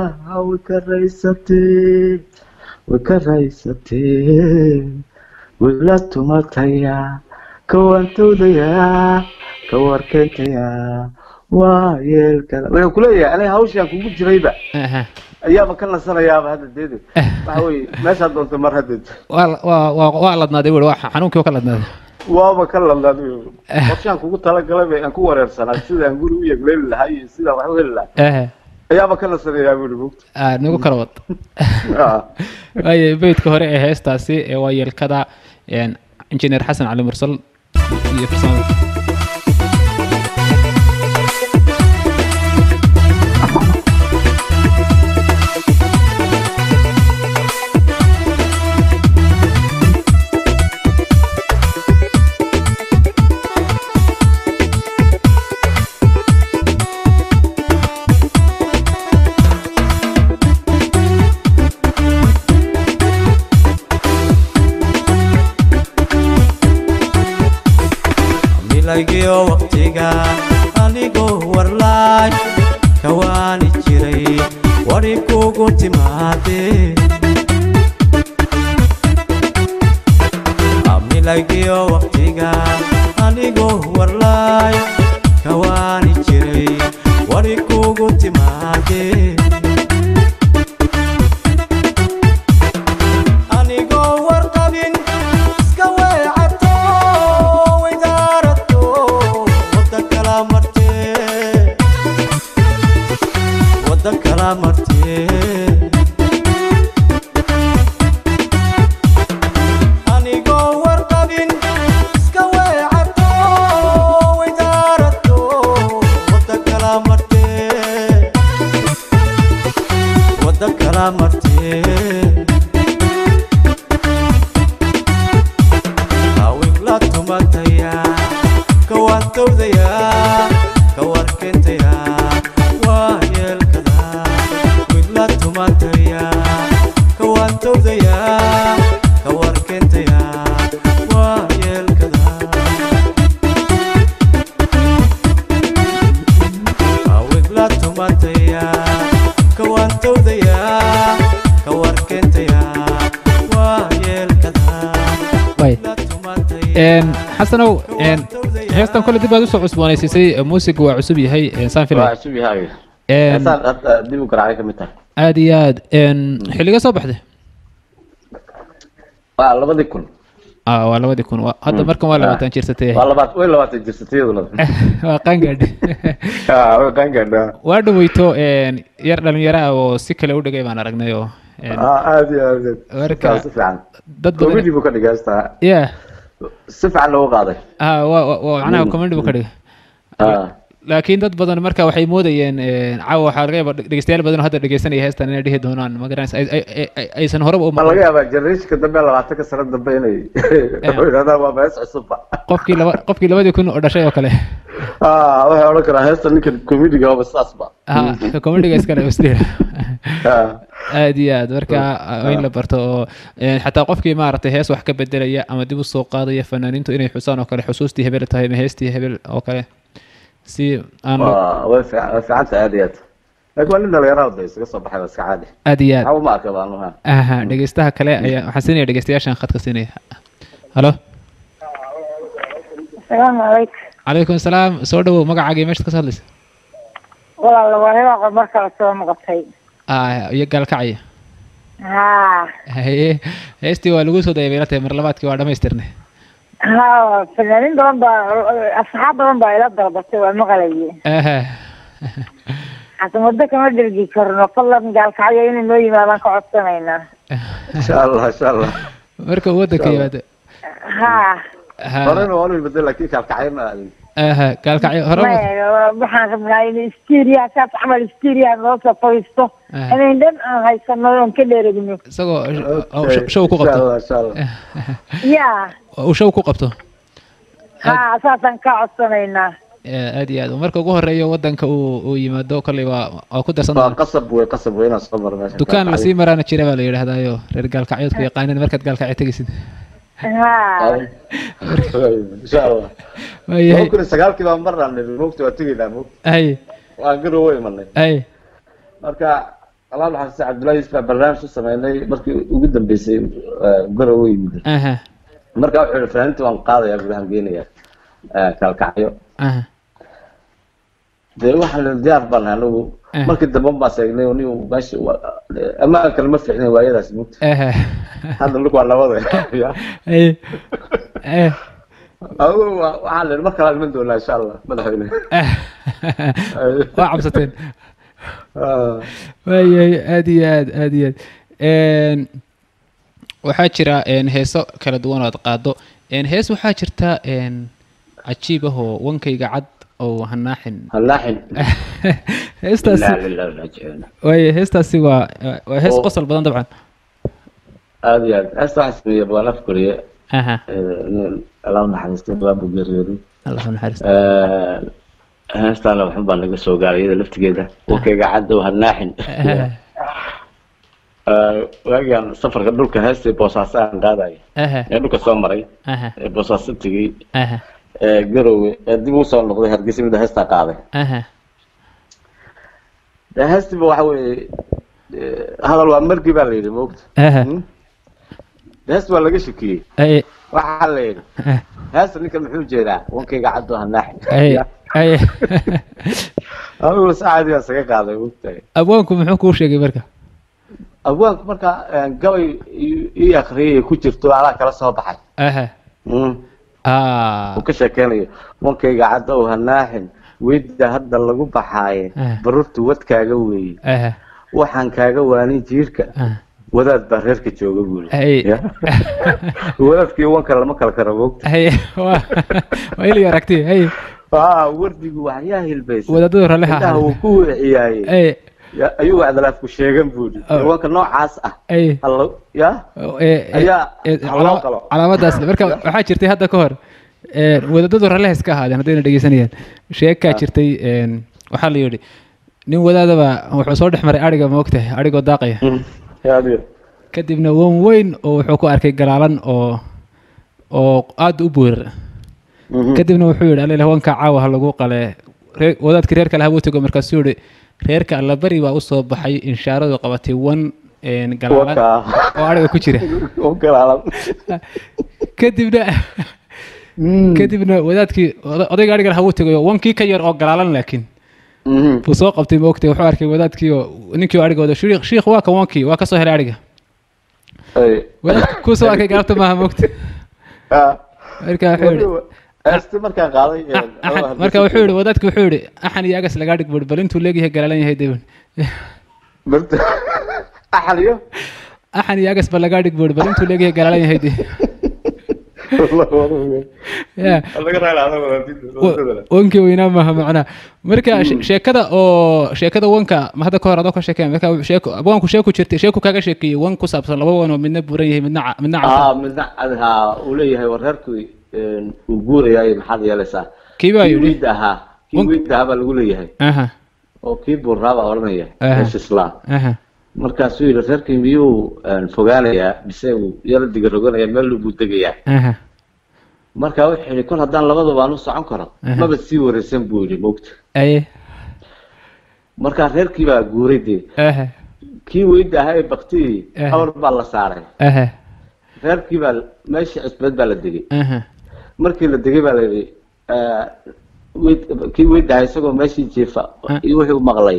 wikaraysatee wigla tumataya kawantowdaya kawarkeentaya waa yeelkada wuxuu ku leeyahay aniga hawshaan kugu jirayba ayaaba ka nasanayaaba hadda deedeed waxa weeye meeshaad doonto mar haddeed waa ladnaaday weli waa xanuunkii ka ladnaaday waaba ka ladnaaday qorshaan kugu talagalay bay aan ku wareersanaa sidaan guri u yegleeli lahaa iyo sidaan wax u heli lahaa ayaaba ka nasanayaa weli moogta nagu kala wad waaye beydka hore ee heestaasi waa yeelkada injineer xasan cali mursal iyo farsamada lagiyo waqtiga anigoo warlaay kawaani jiray wari kugu timaadee lagiyo waqtiga anigoo warlaay kawaani jiray wari kugu timaadee anigoo warqabin iska weecato waydaarato wada kala martee hawigla tumataya kawaantowdaya kawarkeentaya waa yeelkada wigla tumataya kawaantowdaya kawarkeentaya waa yeelkada wigla tumataya kawaantowdaya kawarkeentaya waa yeelkada xasanow heestan kole dib aad usoo cusboonaysiisay muusiga waa cusub yahay saan filay waa cusub yahay heestan hadda dib u garaacay ka mid tahay aad iyo aad xilliga soo baxday waa 2000 waa 2000 hadda markan waa 20 jirsatay waa 20 jirsatay waa qangaadh waa dhaweyto yar dhalinyaro oo si kale u dhigay baan aragnay oo aad iyo aad warka si fiican dad badan comedy buu ka dhigaystaa si fiican loo qaaday waa macnaha comedy buu ka dhigay laakiin dad badan marka waxay moodayeen caawa waxa laga yaabaa dhageystayaal badan hadda dhageysanaya heestan inay dhihi doonaan ma garanaysa aysan horeba u laga yaabaa generation dambe 20 sano dambe inay yiraahdaan waa hees cusub qofkii 2000 oo dhashay oo kale waxa oran karaa heestan ninka comedy-ga waa saasba comedy-ga iska leh isdii aad iyo aad marka in la barto xataa qofkii maaragtay hees wax ka bedelaya ama dib u soo qaadaya fanaaniintu inay xusaan oo kale xusuustii hebel tahay ma heestii hebel oo kale si aan way fiican tahay laakiin waa nin dhalinyaro ah isaga soo baxay iska caadi aad iyo aad ma arka baan dhageystaha kale ayaa waxaan siinaya dhageystayaashan khadka siinaya halo السلام عليكم. عليكم السلام. soo dhawow magacaaga iyo meesha ka hadlaysa. walaal waa heeqa marka soo noqotay. iyo galkacay. haye heestii waa lagu soo dayay mar labaadkii waa dhamaystirnay. fanaaniin badan baa asxaab badan baa ila dalbatay waa maqlayay. حتى مدة كمان درجي كرنا فالله من قال كعيا إني نوي ما لك عطناينا. إن شاء الله إن شاء الله. مركب ودك يا هذا. ها. مرينا وانو يبدل لك قال كعيا. قال كعيا هرب. بحنا من استيريا كات عمل استيريا نوصل فويستو. أنا عندنا هاي سنة كده رجني. سو شو كوقبته. إن شاء الله. يا. وشو كوقبته. ها أساسا كعطناينا. aad iyo aad marka ugu horeeyo wadanka uu yimaado kale waa ku darsan qasab weyn soo marnaa dukaan la sii marana jira baa la yiraahdaayo reer gaalkacyoodku yaqaaneen markaad gaalkacyo tagaysid insha Allah way ku sagaalkii baan marnaa moogto waa tagaynaa moogto waan garo way marnay marka Allah waxa si Cabdullaahi isla barnaamij u sameeyay markii ugu dambeysay garo way marka wuxuu fahanti waan qaadayaa gudahan geenaya gaalkacyo de waxa la diyaar baan anagu markii dambe ma seegnay oo niyo baashi ama kalma fiicnay waayadaas mugta hadda lagu labada waxa la marka la iman doonaa insha Allah madaxweyne waa cabsateen waayay aad iyo aad waxaa jira heeso kala duwan oo aad qaado hees waxaa jirta عجيب هو وانكي قعد أو هناحن هستاسي وهي هستاسي وهس قصة البدن طبعا هذه هستاسي يبغى نفكر اللهم نحرس بابو جريري اللهم نحرس هستا لو حب أنا قصو قاري إذا لفت كده وكي قعد وهناحن واجي سفر قدولك هستي بوساسان قاضي يدولك سومري بوساستي garowe dib u soo noqday hargeysa mid heesta qaaday heestiba waxa weeye hadal waa markii baa la yiri moogta heesta waa laga shakiyay waxa la yiri heesta ninka muxuu jeedaa wankayga cad oo hanaax awu saacad yaa saga qaaday moogta abwaanku muxuu ku sheegay marka abwaanku marka gabay ii akhriyay ku jirto ala kala soo baxay وكشكاني ممكن قاعد أو هناحن ويدا هذا اللي جوب حاي بررت ود كاجوي وحن كاجواني جيرك وده برهرك تجوا يقول وده كي وانك لما كل كربوك ويلي يا ركتي وردي وعياه البيت وده دور عليها ده هو كوع عياه أيوة هذا لا تكشيجن بودي وانك نوع عاسة الله يا علامات أصل مركب حاجرتي هذا كهر ودادو رله iska ahaadeen hadayna dhageysanayeen sheeka jirtay waxa la yiri nin wadaadaba wuxuu soo dhaxmaray ariga ma ogtahay arigo daaqaya kadibna weyn oo wuxuu ku arkay galaalan oo aad u buur kadibna wuxuu yiri alle wanka caawa lagu qale wadaadka reerka lahabu tago markaas yiri reerka alla bari waa u soo baxay inshaaradu qabatay galaalan oo ariga ku jira kadibna wadaadkii odayga ariga lahabu tago wankii ka yar oo galaalan laakiin buu soo qabtay ma ogtay wuxuu arkay wadaadkii ninkii arigooda shiikh waa ka soo helay ariga wadaadku ku soo arkay galabta maaha ma ogtay marka wuxuu yidhi heesti markaan qaaday marka wuxuu yidhi wadaadku wuxuu yidhi axan iyo agas lagaa dhig bal intuu leegyahay galaalan yahay deban axan iyo agas ba lagaa dhig bal intuu leegyahay galaalan yahay de wankii weynaa maaha macnaa marka sheekada wanka ma hadda ka hor adoo ka sheekeen marka wanku sheeku jirtay sheeku kaga sheekeeyey wan ku saabsan laba wan oo midna buuran yahay midna midna uu leeyahay wareerkii uu guurayaay maxaad yeelaysaa kii baa yidhi kii wiidda baa lagu leeyahay oo kii buurnaa baa odhanaya islaam markaasuu yidhi reerkii miyuu fogaanayaa mise uu yala diga roganaya meel buu degayaa marka wuxuu yidhi kol haddaan labadaba aan u socon karo maba sii wareysan buu yidhi moogta markaa reerkii baa guuray dee kii weydda ahaa ee baktii awr baa la saaray reerkii baa meeshii cusbeed baa la degay markii la degay baa la yidhi kii weydda ahaa isagoo meeshii jiifa iyo wixii u maqlay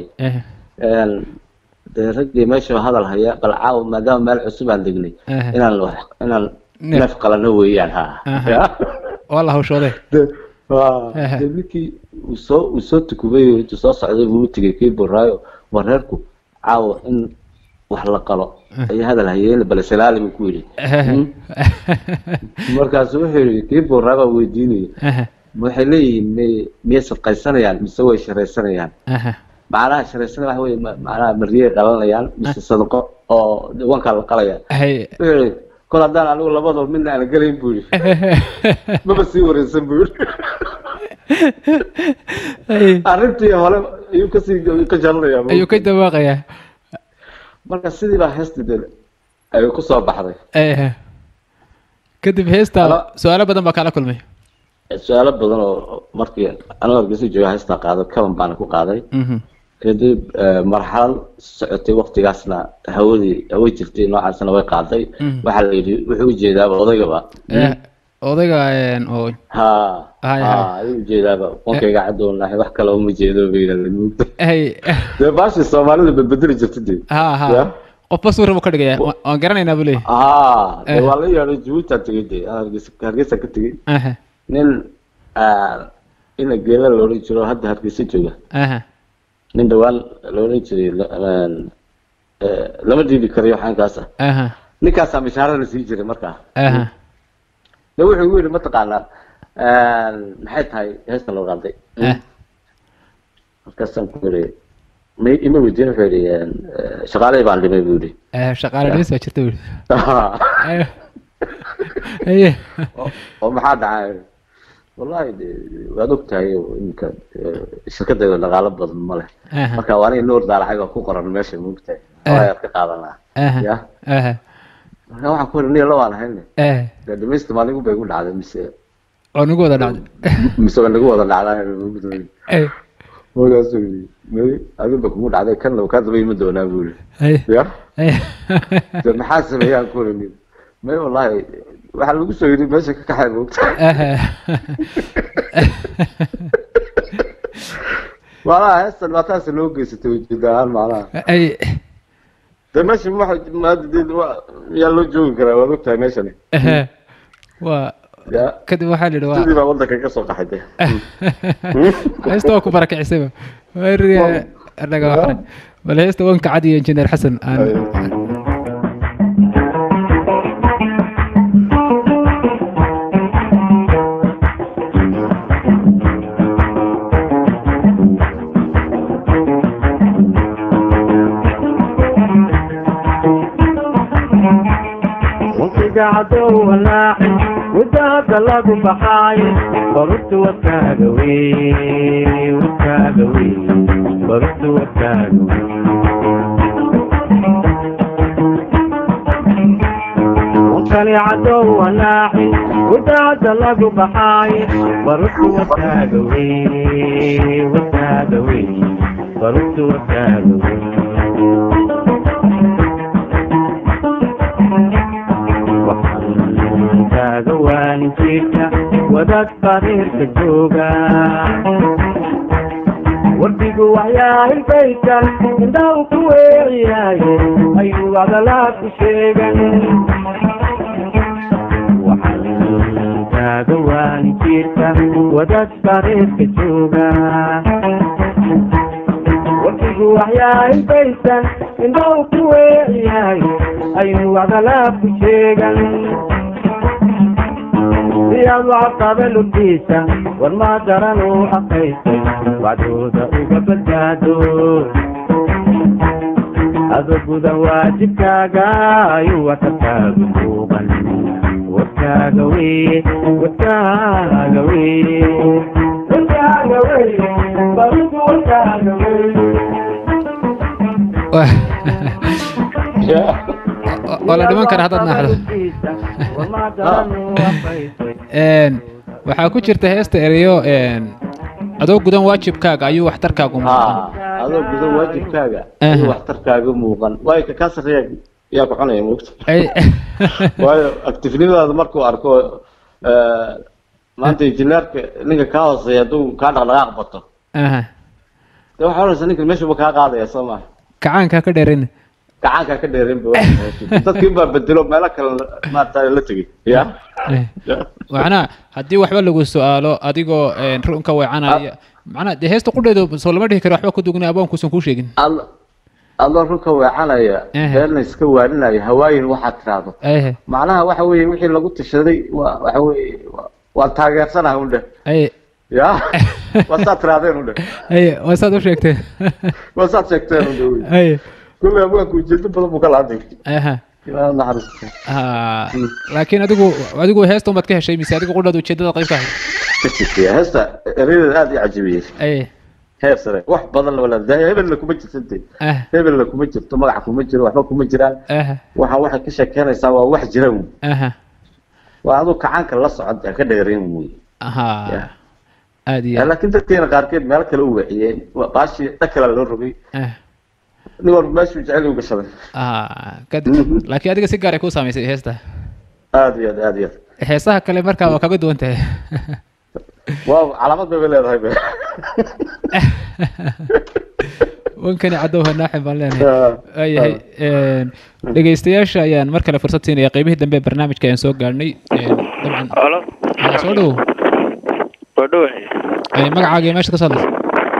dee raggii meesha hadal haya bal caaw maadaama meel cusub aan degnay inaan neef qalano weeyaan waa la hawshooday dee ninkii uu soo tukubay intuu soo socday buu u tegay kii buraayo wareerku caawa in wax la qalo ayaa hadal hayeen bal salaali buu ku yidhi markaasuu wuxuu yidhi kii buraa baa weydiinaya waxay leeyihiin miyay sadqaysanayaan mise way sharaysanayaan macnaha sharaysana waxa weeye macnaha mariyay dhalanayaan mise sadaqo oo wankaa la qalaya kol haddaan anigu labadoo midna aan gelayn buu yidhi maba sii wareysan buu yidhi arrintii hore ayuu ka jaranayaa ayuu ka dawaaqayaa marka sidii baa heestii dee ayuu ku soo baxday kadib heestaa su-aalo badan baa kala kulmay su-aalo badan oo markii anigoo hargeysa jooga heestaa qaaday kaban baana ku qaaday kadib marxalad socotay waqtigaasna hawa jirtay noocaasna way qaaday waxaa la yidhi wuxuu ujeedaaba odaygaba odayga ayuu ujeedaaba wankayga cadoonahay wax kale uma jeedo bay yidhahdeen mugda dee baashii soomaalida bedbedeli jirta dee qofba suu rabo ka dhigaya waan garanaynaa buu leeyahay waa la yeedhay jabuutaan tegey dee hargeysa ka tegey nin ina geela la odhan jiro hadda hargeysa jooga nin dhawaan la odhan jiray lama dhiibi karayo waxaankaas ninkaasaa mishaarada sii jiray markaa de wuxuu igu yidhi mataqaanaa maxay tahay heestan loo qaaday markaasaan ku yidhi ima weydiin wuxuu yidhi shaqaaley baan dhimay buu yidhi shaqaale dhimis baa jirta buu yidhi oo maxaa dhacay wallahi waad ogtahay iminka shirkadayda dhaqaalo badan ma leh marka waa aniga nuur daalacay baa ku qoran meesha moogtahay ayaad ka qaadanaa ya marka waxaan ku yidhi niyo lawaan hayne dee dhamaysta maaligu bay gu dhacday mise oo nagu wada dhacday mise waa nagu wada dhacdaa markaasuu yidhi may adinba kugu dhacday kanna kaa daba ima doonaa buu yidhi ya de maxaa sameeyaan ku yidhi may wallahi waxaa lagu soo yidhi meesha ka kaxay moogta macnaha heestan maataasi loo geysatay ujeeda ahaan macnaha de meesha yaa loo joogi karaa waad ogtahay meeshani waa kadib waxaa la yidhi sidii baa waddanka ka soo qaxay de heesta waa ku barakicisayba anaga bal heesta wanka cad iyo injineer xasan aan عدو ولاحي ودهب لك بحاي برد وكاغوي برد وكاغوي وكالي عدو ولاحي ودهب لك بحاي برد وكاغوي برد وكاغوي وان فيك ودك فريق الجوجا وردك وحيا البيت من دوك وياي أيوة على لا تشيغن وحن jiirta wadaad taariikhka jooga waqtigu waxyahay baysan indhou ku weeciyahay ayuu wacdalaab ku sheegan siyaad wacaqabe lugtiisa war maa daran uu xaqaysay wacdooda uga badbaado adoo gudan waajibkaaga ayuu watarkaaga muuqan warkaaga weye warkaaga weye warkaaga weye baridu warkaaga weye wala dhiman kara haddaad naaxdo waxaa ku jirta heesta ereyo adoo gudan waajibkaaga ayuu waxtarkaagu muuqan adoo gudan waajibkaaga ayuu waxtarkaaga muuqan waayo ka sareeya yaa ku cunaya moogta waayo activenimadaada markuu arko maanta injineerka ninka kaa hooseeya hadduu kaa dhaqdhaqaaq bato de waxaa oranaysa ninka meeshuba kaa qaadaya soo maa kacaankaa ka dheerin gacanka ka dheerinba dadkii baa bedelo meelo kale maarta la tegay ya waxna haddii waxba lagu su'aalo adigoo runka weecanaya macna de heesta qudheedo soo lama dhihi karo waxba ku dugnaa aboonkuusan kuu sheegin الله ركوا وعنايا كان يسكوا علينا هواين واحد تراضو معناها waxa weeye wixii lagu tashaday waxa weeye waa taageersanahay unda ya wasaad raadeen unda wasaad u sheegtay wasaad sheegtay unda kullu abaan ku jeedo badan buu kala hadlay ilaa naxariis laakiin adigu heesto mad ka heshay mise adigu qudhadu jeedada qayb ka hay heesta ereyada aad i cajibiyay heer sare wax badan wala daay hebel kuma jirtay hebel kuma jirto magac kuma jiro waxba kuma jiraan waxa ka sheekeynaysaa waa wax jira waa adu kacanka la socod ka dheereen way aadiya laakiin dadkeena qaarkeed meel kale u waciyeen baashi takala loo rogay niwar meeshu jecel u gashaday laakiin adiga si gaar ah ku saameysay heesta aad heesaha kale markaa waa kaga duwan tahay واو علامات ببلاد هاي بقى ويمكن عدوها ناحي بالنا اي dhageystayaasha ayaan mar kale fursad siinaya qaybihii dambe barnaamijka aan soo gaarnay dabcan soo dhow ay magacaaga meesha ka soo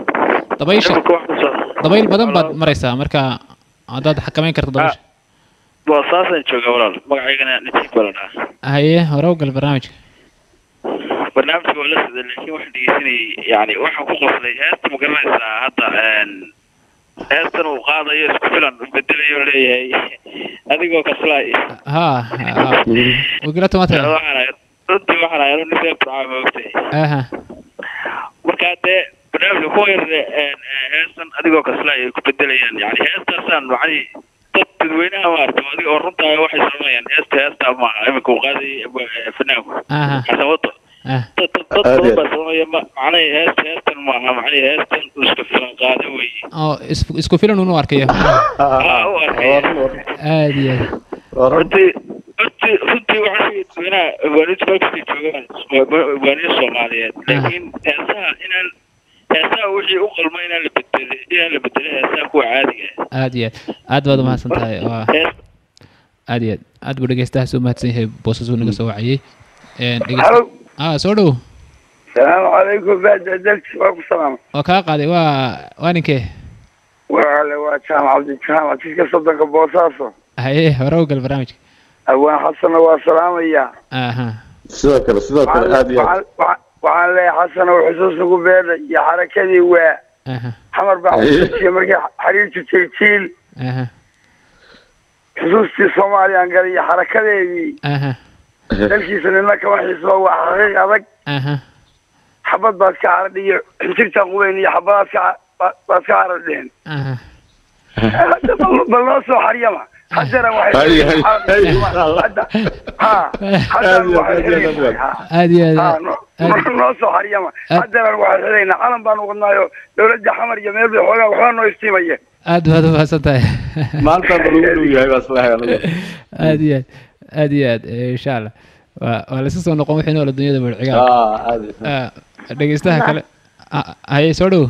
dabayl badan baad maraysaa marka hadaad xakameyn karto dabaysha boosaasan jooga walaal magacaygana natiif balanaa haye hore u gal barnaamijka barnaamijka wala sida laakiin wax dhigeysanay yani waxa ku qoflay heesta magaranaysa hadda heestan uu qaadayo isku filan bedelayo leeyahay adigoo kaslay وقلت ما ترى runtii waxaan ahay nin reer Burco moogtay marka dee barnaamijka ku yar heestan adigoo kaslay ku bedelayaan yani heestaasaan macni dad dadweynaha maarto adigoo runtaa waxay sameeyaan heesta ma imika uu qaaday fanaanku xasan wado isku filan uu arkaya aad iyo runtii waxaan joogaan Soomaaliyeed laakiin heesaha wixii u qalmay inaan la bedelo heesaha kuwa caadiga aad iyo aad baad mahadsan tahay aad iyo aad buu dhageystaha soo mahadsan yahay boosasuu naga soo waciyay soo dhow salaamu calaykum baadadalki waa ku salaama waa kaa qaaday waa ninkee waa jaamac cabdijaamac tiska soddonka boosaaso haye hore u gal barnaamijka awaan xasana waa salaamayaa sidoo kale aad iyo waxaan leeyahay xasana oo xusuus nagu beeday iyo xarakadii waa xamar baa xusuusiya markii xariirta jirjiil xusuustii soomaaliyaan galay iyo xarakadeedii dalkiisa nina kama xiisoo waa xaqiiq adag xabad baad ka caradhiyo xinjirtaan qubeyn iyo xabadaad baad ka caradheen bal noo soo xaryama haddana noo soo xaryama haddana waxaan xidhaynaa calan baan uqadnaayo dowladda xamar iyo meel bay xoogaa waxbaa noo istiimaya aad baad umahadsan tahay maanta lagu dhow yahay baa islahay aad iyo aad iyo aad insha allah waa la soo noqon wixii nool dunyada barciga dhageystaha kale haye soo dhow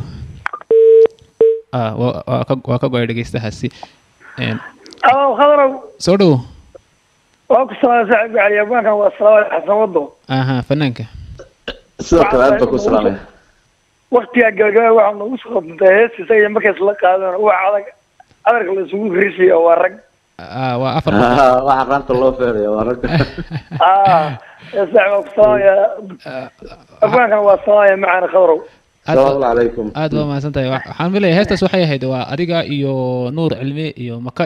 waa ka go'ay dhageystahaasi khadrow soo dhow waa ku salaam saaxiibka cali abwaankan waa salaam xasan wado fanaanka sidoo kale aad baan ku salaamaya waqtiga gabagabada waxaa nagu soo dhintay heestiisa iyo markaas la qaadana waa adarka la isugu riisiyo waa rag waa afar waxa raanta loo feerayo waa rag saacad ku salaamaya afkaana waa salaamaya macana khadrow السلام عليكم aad waa mahadsantahay waxaan filayaa heestaas waxay ahayd waa adiga iyo nuur cilmi iyo maka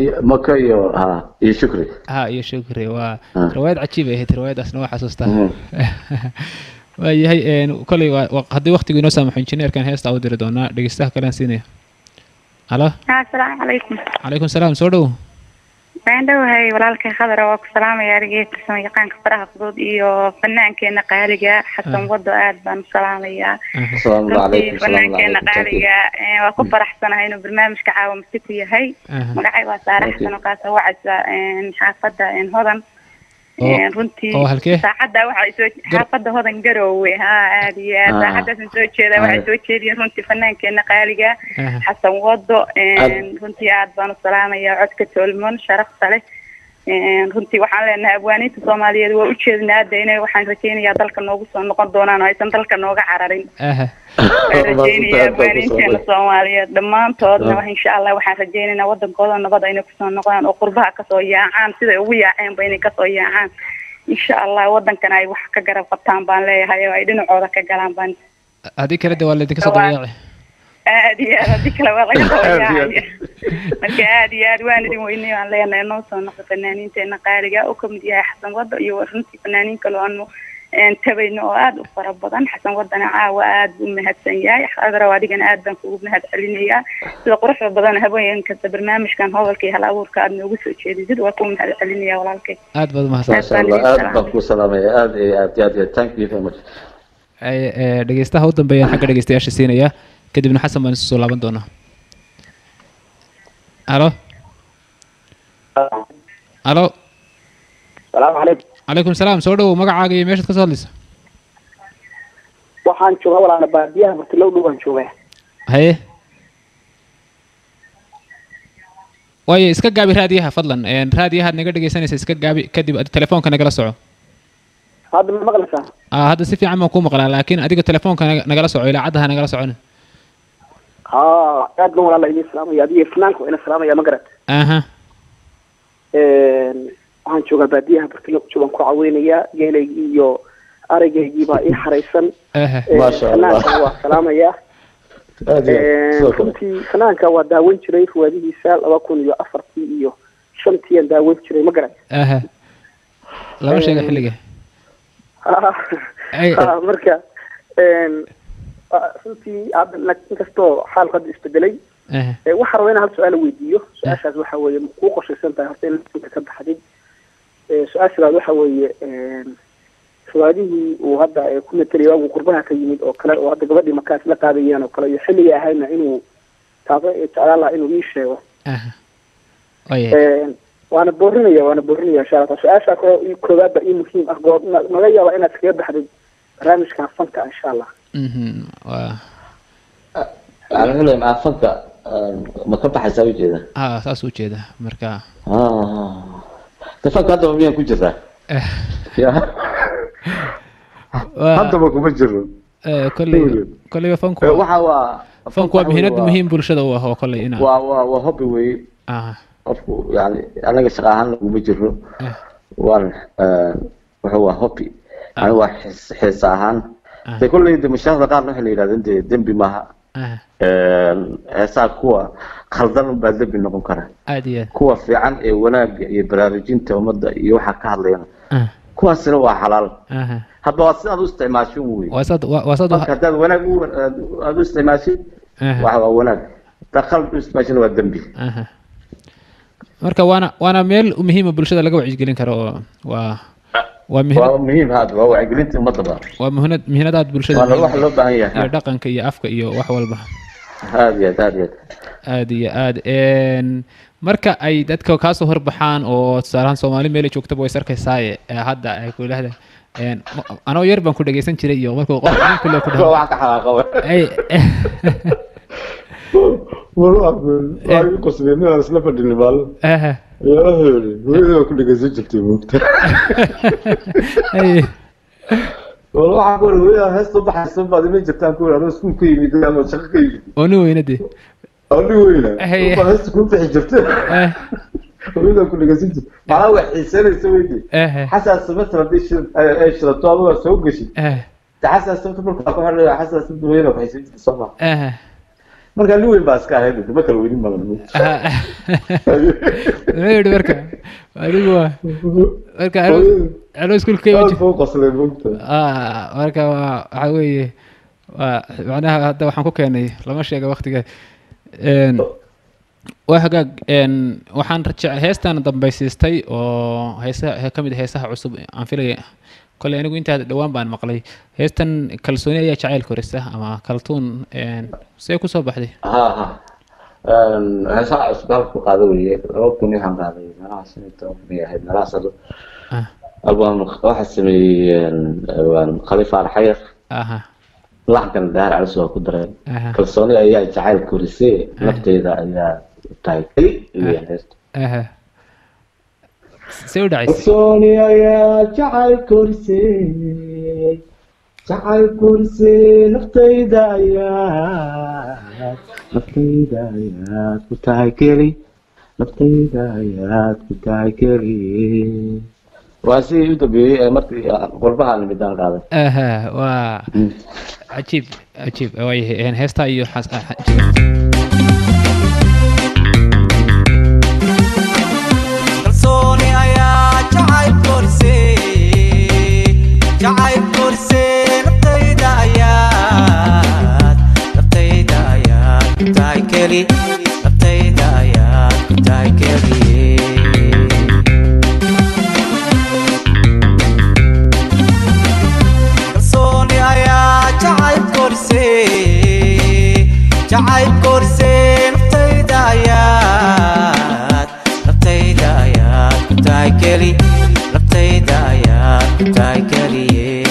iyo shukri iyo shukri waa riwaayad cajiib ah riwaayadaasna waa xasuustaa waayahay kolay haddii waqtigu inoo saamaxo injineerkan heesta u diri doonaa dhegeystaha kalean siinaya halo assalaamu calaykum calaykum salaam soo dhow waan dhowahay walaalkay khadra waa ku salaamaya arigeed yaqaanka faraha fudud iyo fannaankeena qaaliga xasan wado aad baan u salaamayaa fannaankeena qaaliga waa ku faraxsanahay inuu barnaamijka caawa masi ku yahay magacay waa saare xasan oo kaasa wacaysa xaafadda hodan runtii saacadda waxay soo xaafadda hodan garoowe aad iyo aad saacaddaasaan soo jeeda waxay soo jeediyeen runtii fannaankeena qaaliga xasan wado runtii aad baan u salaamayaa codka tolmon sharafta leh runtii waxaan leenahay abwaaniinta soomaaliyeed waa u jeednaa hadda inay waxaan rajaynayaa dalka noogu soo noqon doonaan oo aysan dalka nooga cararin waan rajaynayaa abwaaniinteena soomaaliyeed dhammaantoodna insha allah waxaan rajaynaynaa wadankooda nabad inay kusoo noqdaan oo qurbaha kasoo yaacaan siday ugu yaaceenba inay kasoo yaacaan insha allah wadankana ay wax ka garab qabtaan baan leeyahay oo ay dhinacooda ka galaan baan haddii kale de waa laydinka soo dayaaci aad iyo aad haddii kale waa laga soo yaacaya marka aad iyo aad waan idin weynay waan leenahay noo soo noqo fanaaniinteena qaaliga oo kamid yahay xasan wado iyo runtii fanaaniin kale aanu tabayno oo aad u fara badan xasan wadana caawa aad u mahadsan yahay khadra adigana aad baan kugu mahad celinayaa sida quruxda badan habeenkasta barnaamijkan hadalka iyo hal abuurka aad noogu soo jeedid waa ku mahad celinayaa walaalkay aad baad mahadsan aad baan ku salaamaya aad thank you very much dhegeystaha u dambeeyaan xagga dhegeystayaasha siinaya kadibna xasan baan isu soo laaban doonaa halo halo salaamu calaykum calaykum salaam soo dhowow magacaaga iyo meeshaad ka soo hadlaysa waxaan joogaa walaala baadiyaha martilow dhow baan joogaa haye waayo iska gaabi raadiyaha fadlan raadiyahaad naga dhegeysanaysa iska gaabi kadib telefoonka nagala soco hadda ma maqlaysaa hadda si fiican baan kuu maqlaa laakiin adiga telefoonka nagala soco ilaacaddaha nagala socon aad baan walaala idin salaamaya adiga fanaanka waa ina salaamaya ma garat waxaan joogaa baadiyaha bartilo joogan ku caweynayaa geelaygii iyo arageygii baa ii xaraysan fanaanka waa salaamayaa runtii fanaanka waa daawan jiray ruwaadihiisa 2004 iyo 5 aan daawan jiray ma garan lama sheega xilliga marka runtii inkastoo xaalku hadda isbedelay waxaa rabaa inaan hal su-aal weydiiyo su-aashaas waxa weeye kuu qorshaysan tahay horta in ka baxdid su-aashaas waxa weeye ruwaadihii uu hadda ku matalay waagu qurbaha ka yimid oo kale oo hadda gabadhii markaas la qaadayeen oo kale iyo xilligii ahayna inuu taaba jeclaan lahaa inuu ii sheego waana boorinaya insha allah su-aashaa koowaadba ii muhiim ah goob naga yaaba inaad kaga baxdid barnaamijkan fanka insha allah على مع فنك ما كنت حسابي كذا ساس وجهه marka تفك هذا مين كجرا هذا ما كمجر كل فنك فنك مهنة مهم bulshada waa oo kale ina waa hobby way qofku yani anaga shaqo ahaan lagu jiro waan wuxuu waa hobby ani waa xiis ahaan kulleeyda mushahada qaar waxa la yiraahdaa dambi maaha heesaa kuwa khaldan baa dambi noqon kara kuwa fiican ee wanaaga iyo baraarujinta ummadda iyo waxa ka hadlayna kuwaasina waa xalaal hadba waa sidaad u isticmaashin wey hadaad wanaag aad u isticmaashin waxa waa wanaag dakhal u isticmaashin waa dambi marka waana meel muhiim ah bulshada laga wacyigelin karo waa muhiim hada waa wacyigelinta ummadda waa muhiimadaad bulshada wax loo baahan yahay dhaqanka iyo afka iyo wax walba aad iyo aad marka ay dadka ka soo horbaxaan oo saaraan Soomaali meel joogta way sarkaysaa hadda ay ku leedahay anoo yar baan ku dhageysan jiray iyo markuu qof kale ku dhaw wax ka xaqo ay ay ku sameeyay isla fadhini bal ku dhageysan jirtay moogta والله waxaan ku wariyaa heesto baxaysan baad ma jirtaan ku wariyaa isku ka yimid ama shaqo ka yimid oo weynade heesto ku bixi jirtay وإذا كل جزيرة معاه واحد سنة يسوي دي حسب سمتر ديش إيش الطاولة سوق شيء تحسب سمتر بالقطار حسب سمتر وين راح يصير الصباح ما قال له بس كان هذا ما كان وين ما له غير بركة أيوة بركة أنا أسكول كي وجه فوق أصل الوقت بركة عوي معناها هذا وحنا كوكاني لما شيء وقتك وهاجاج waxaan rajaa heestan dambaysiistay oo heesaha kamid heesaha cusub aan filay kale anigu inta dhawaan baan maqlay heestan kalsooni ayaa jacayl korisa ama kaltuun see ku soo baxday heesaha cusub ku qaado weeye roobkuni waxaan qaaday meelaha sinta miyahayd meelaha sado album waxa sameeyay khalifa alxayr laxkan daar cusub ku daray kalsooni ayaa jacayl korisay naftayda ayaa taayay iyo heesto soo dhacay kalsooni ayaa jacayl korisay naftayda ayaa ku taayay naftayda ayaa ku taayay واسي يدبي مرتي قربها اللي بدان قاعده عجيب عجيب واي هن هستا iyo kalsooni ayaa jacayl korsay naftayda ayaa ku tahay keli naftayda ayaa ku tahay keli jacayl korsay naftayda ayaa ku tahay keli naftayda ayaa ku tahay keli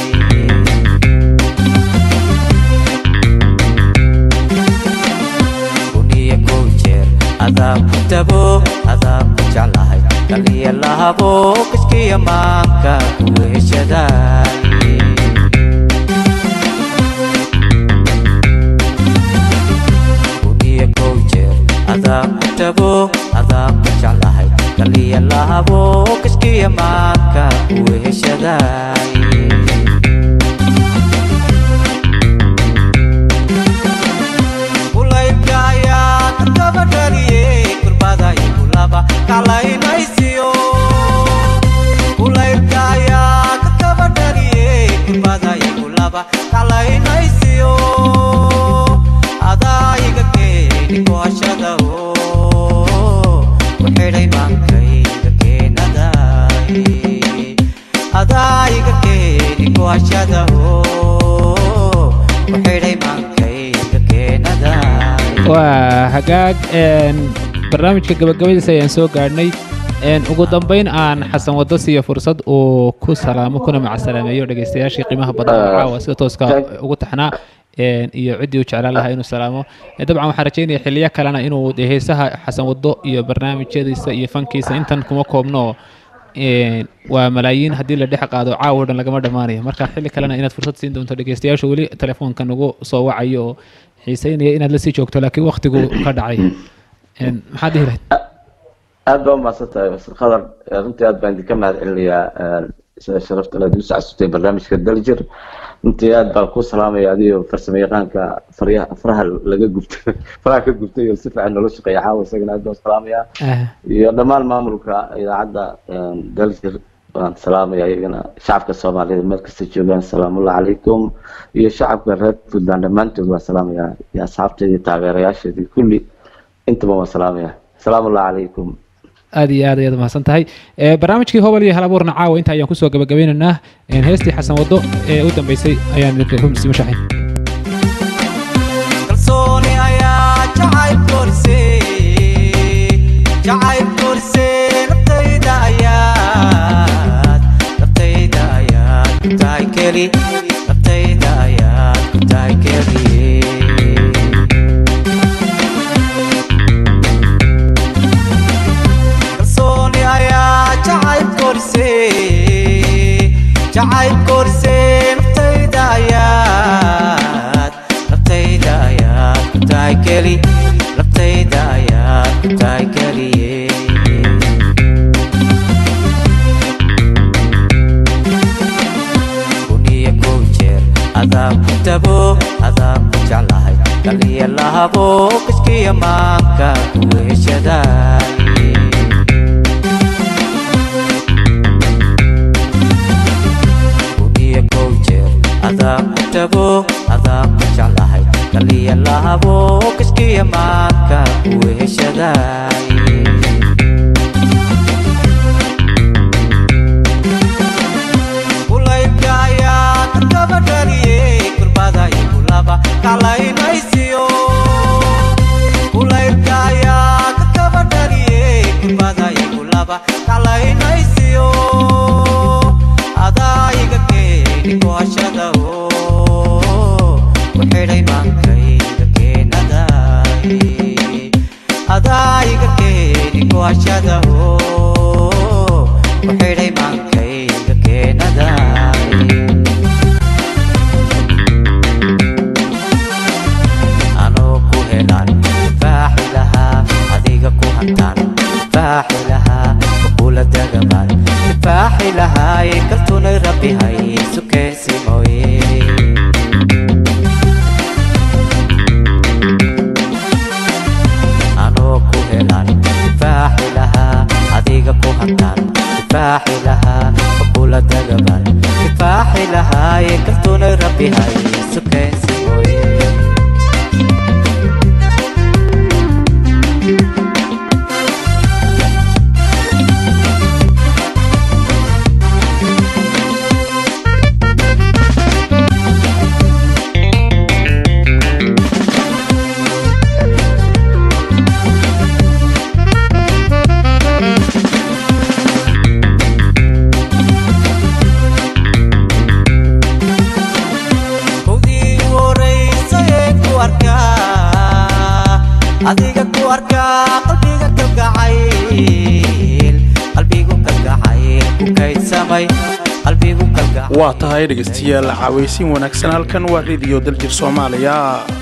kuniya kow jeer adaa ku tabo adaa ku jeclahay kaliya lahabo kashkiya maanka ku heshaday adaa ku tabo adaa ku jeclahay kaliya lahabo kashkiya maanka ku heshaday kulaylka ayaa ka daba dhaliyey kurbada igu laba kalaynaysiyo kulaylka ayaa ka daba dhaliyey kurbada igu laba kalaynaysiyo adaa iga keeni kuhashada وحيري مانكي كيناداي أداي كيني كواشادا وحيري مانكي كيناداي وهجاج barnaamijka gabagabadiisa ayaan soo gaadhnay ugu dambeyn aan xasan wado siiyo fursad uu ku salaamo kuna macsalaameeyo dhageystayaashii qiimaha badan caawa sida tooska ugu taxnaa iyo cidii uu jeclaan lahaa inuu salaamo dabcan waxaan rajaynayaa xilliyo kalena inuu heesaha xasan wado iyo barnaamijyadiisa iyo fankiisa intan kuma koobno waa malaayiin haddii la dhex qaado caawa dhan lagama dhamaanayo marka xilli kalena inaad fursad siin doonto dhageystayaasha weli telefoonka nagu soo wacayo oo xiiseynaya inaad la sii joogto laakiin waqtigu ka dhacay maxaad dhihi lahayd aad baa umahadsantahay Mr. Khadar runtii aad baan idinka mahadcelinayaa sida sharafta la dul socodsiisay barnaamijka Daljir runtii aad baan ku salaamayaa adiyo farsamayaqaanka faraha laga gubtay faraha ka gubtay oo si fiican nolol shaqeeya caawa isagana aad baan salaamayaa iyo dhammaan maamulka idaacadda Daljir waan salaamayaa iyagana shacabka Soomaaliyeed meel kasta joogaan salaamu calaykum iyo shacabka reer Puntland dhammaantood waan salaamayaa iyo asxaabtayda taageerayaasheedii kulli intaba waan salaamayaa salaamu calaykum aad iyo aad ayaad mahadsan tahay barnaamijkii hobol iyo hal abuurna caawa inta ayaan kusoo gabagabeynaynaa heestii xasan wado ee u dambeysay ayaan idinka rumsi mashaxay kalsooni ayaa jacayl korsay naftayda ayaa ku tahay keli naftayda ayaa ku tahay keli jacayl korsay naftayda lahabo kiskiya maanka kuweheshadaay uniya kow jeer adaa ku tago adaa ku jeclahay kaliya lahabo kiskiya maanka kuweheshadaay kalaynaysiyo kulayrkaya kakabadhaliye kurbada igulaba kalaynaysiyo adaayiga keeni kuhashada ku xidhay maankayga keenaday adaayiga keeni kuhashada ku xidhay maankayga keenaday فاحلها وقول دغمان فاحلها يكلتون ربي هاي سكيسي موي أنا كوهلان فاحلها أديك كوهتان فاحلها وقول دغمان فاحلها يكلتون ربي هاي سكيسي موي adiga ku arkaa qalbiga kalgacayl qalbigu kalgacayl ku kaydsamay qalbigu kalgacayl waa tahay dhegeystayaal cawaysiin wanaagsan halkan waa radio daljir Soomaaliya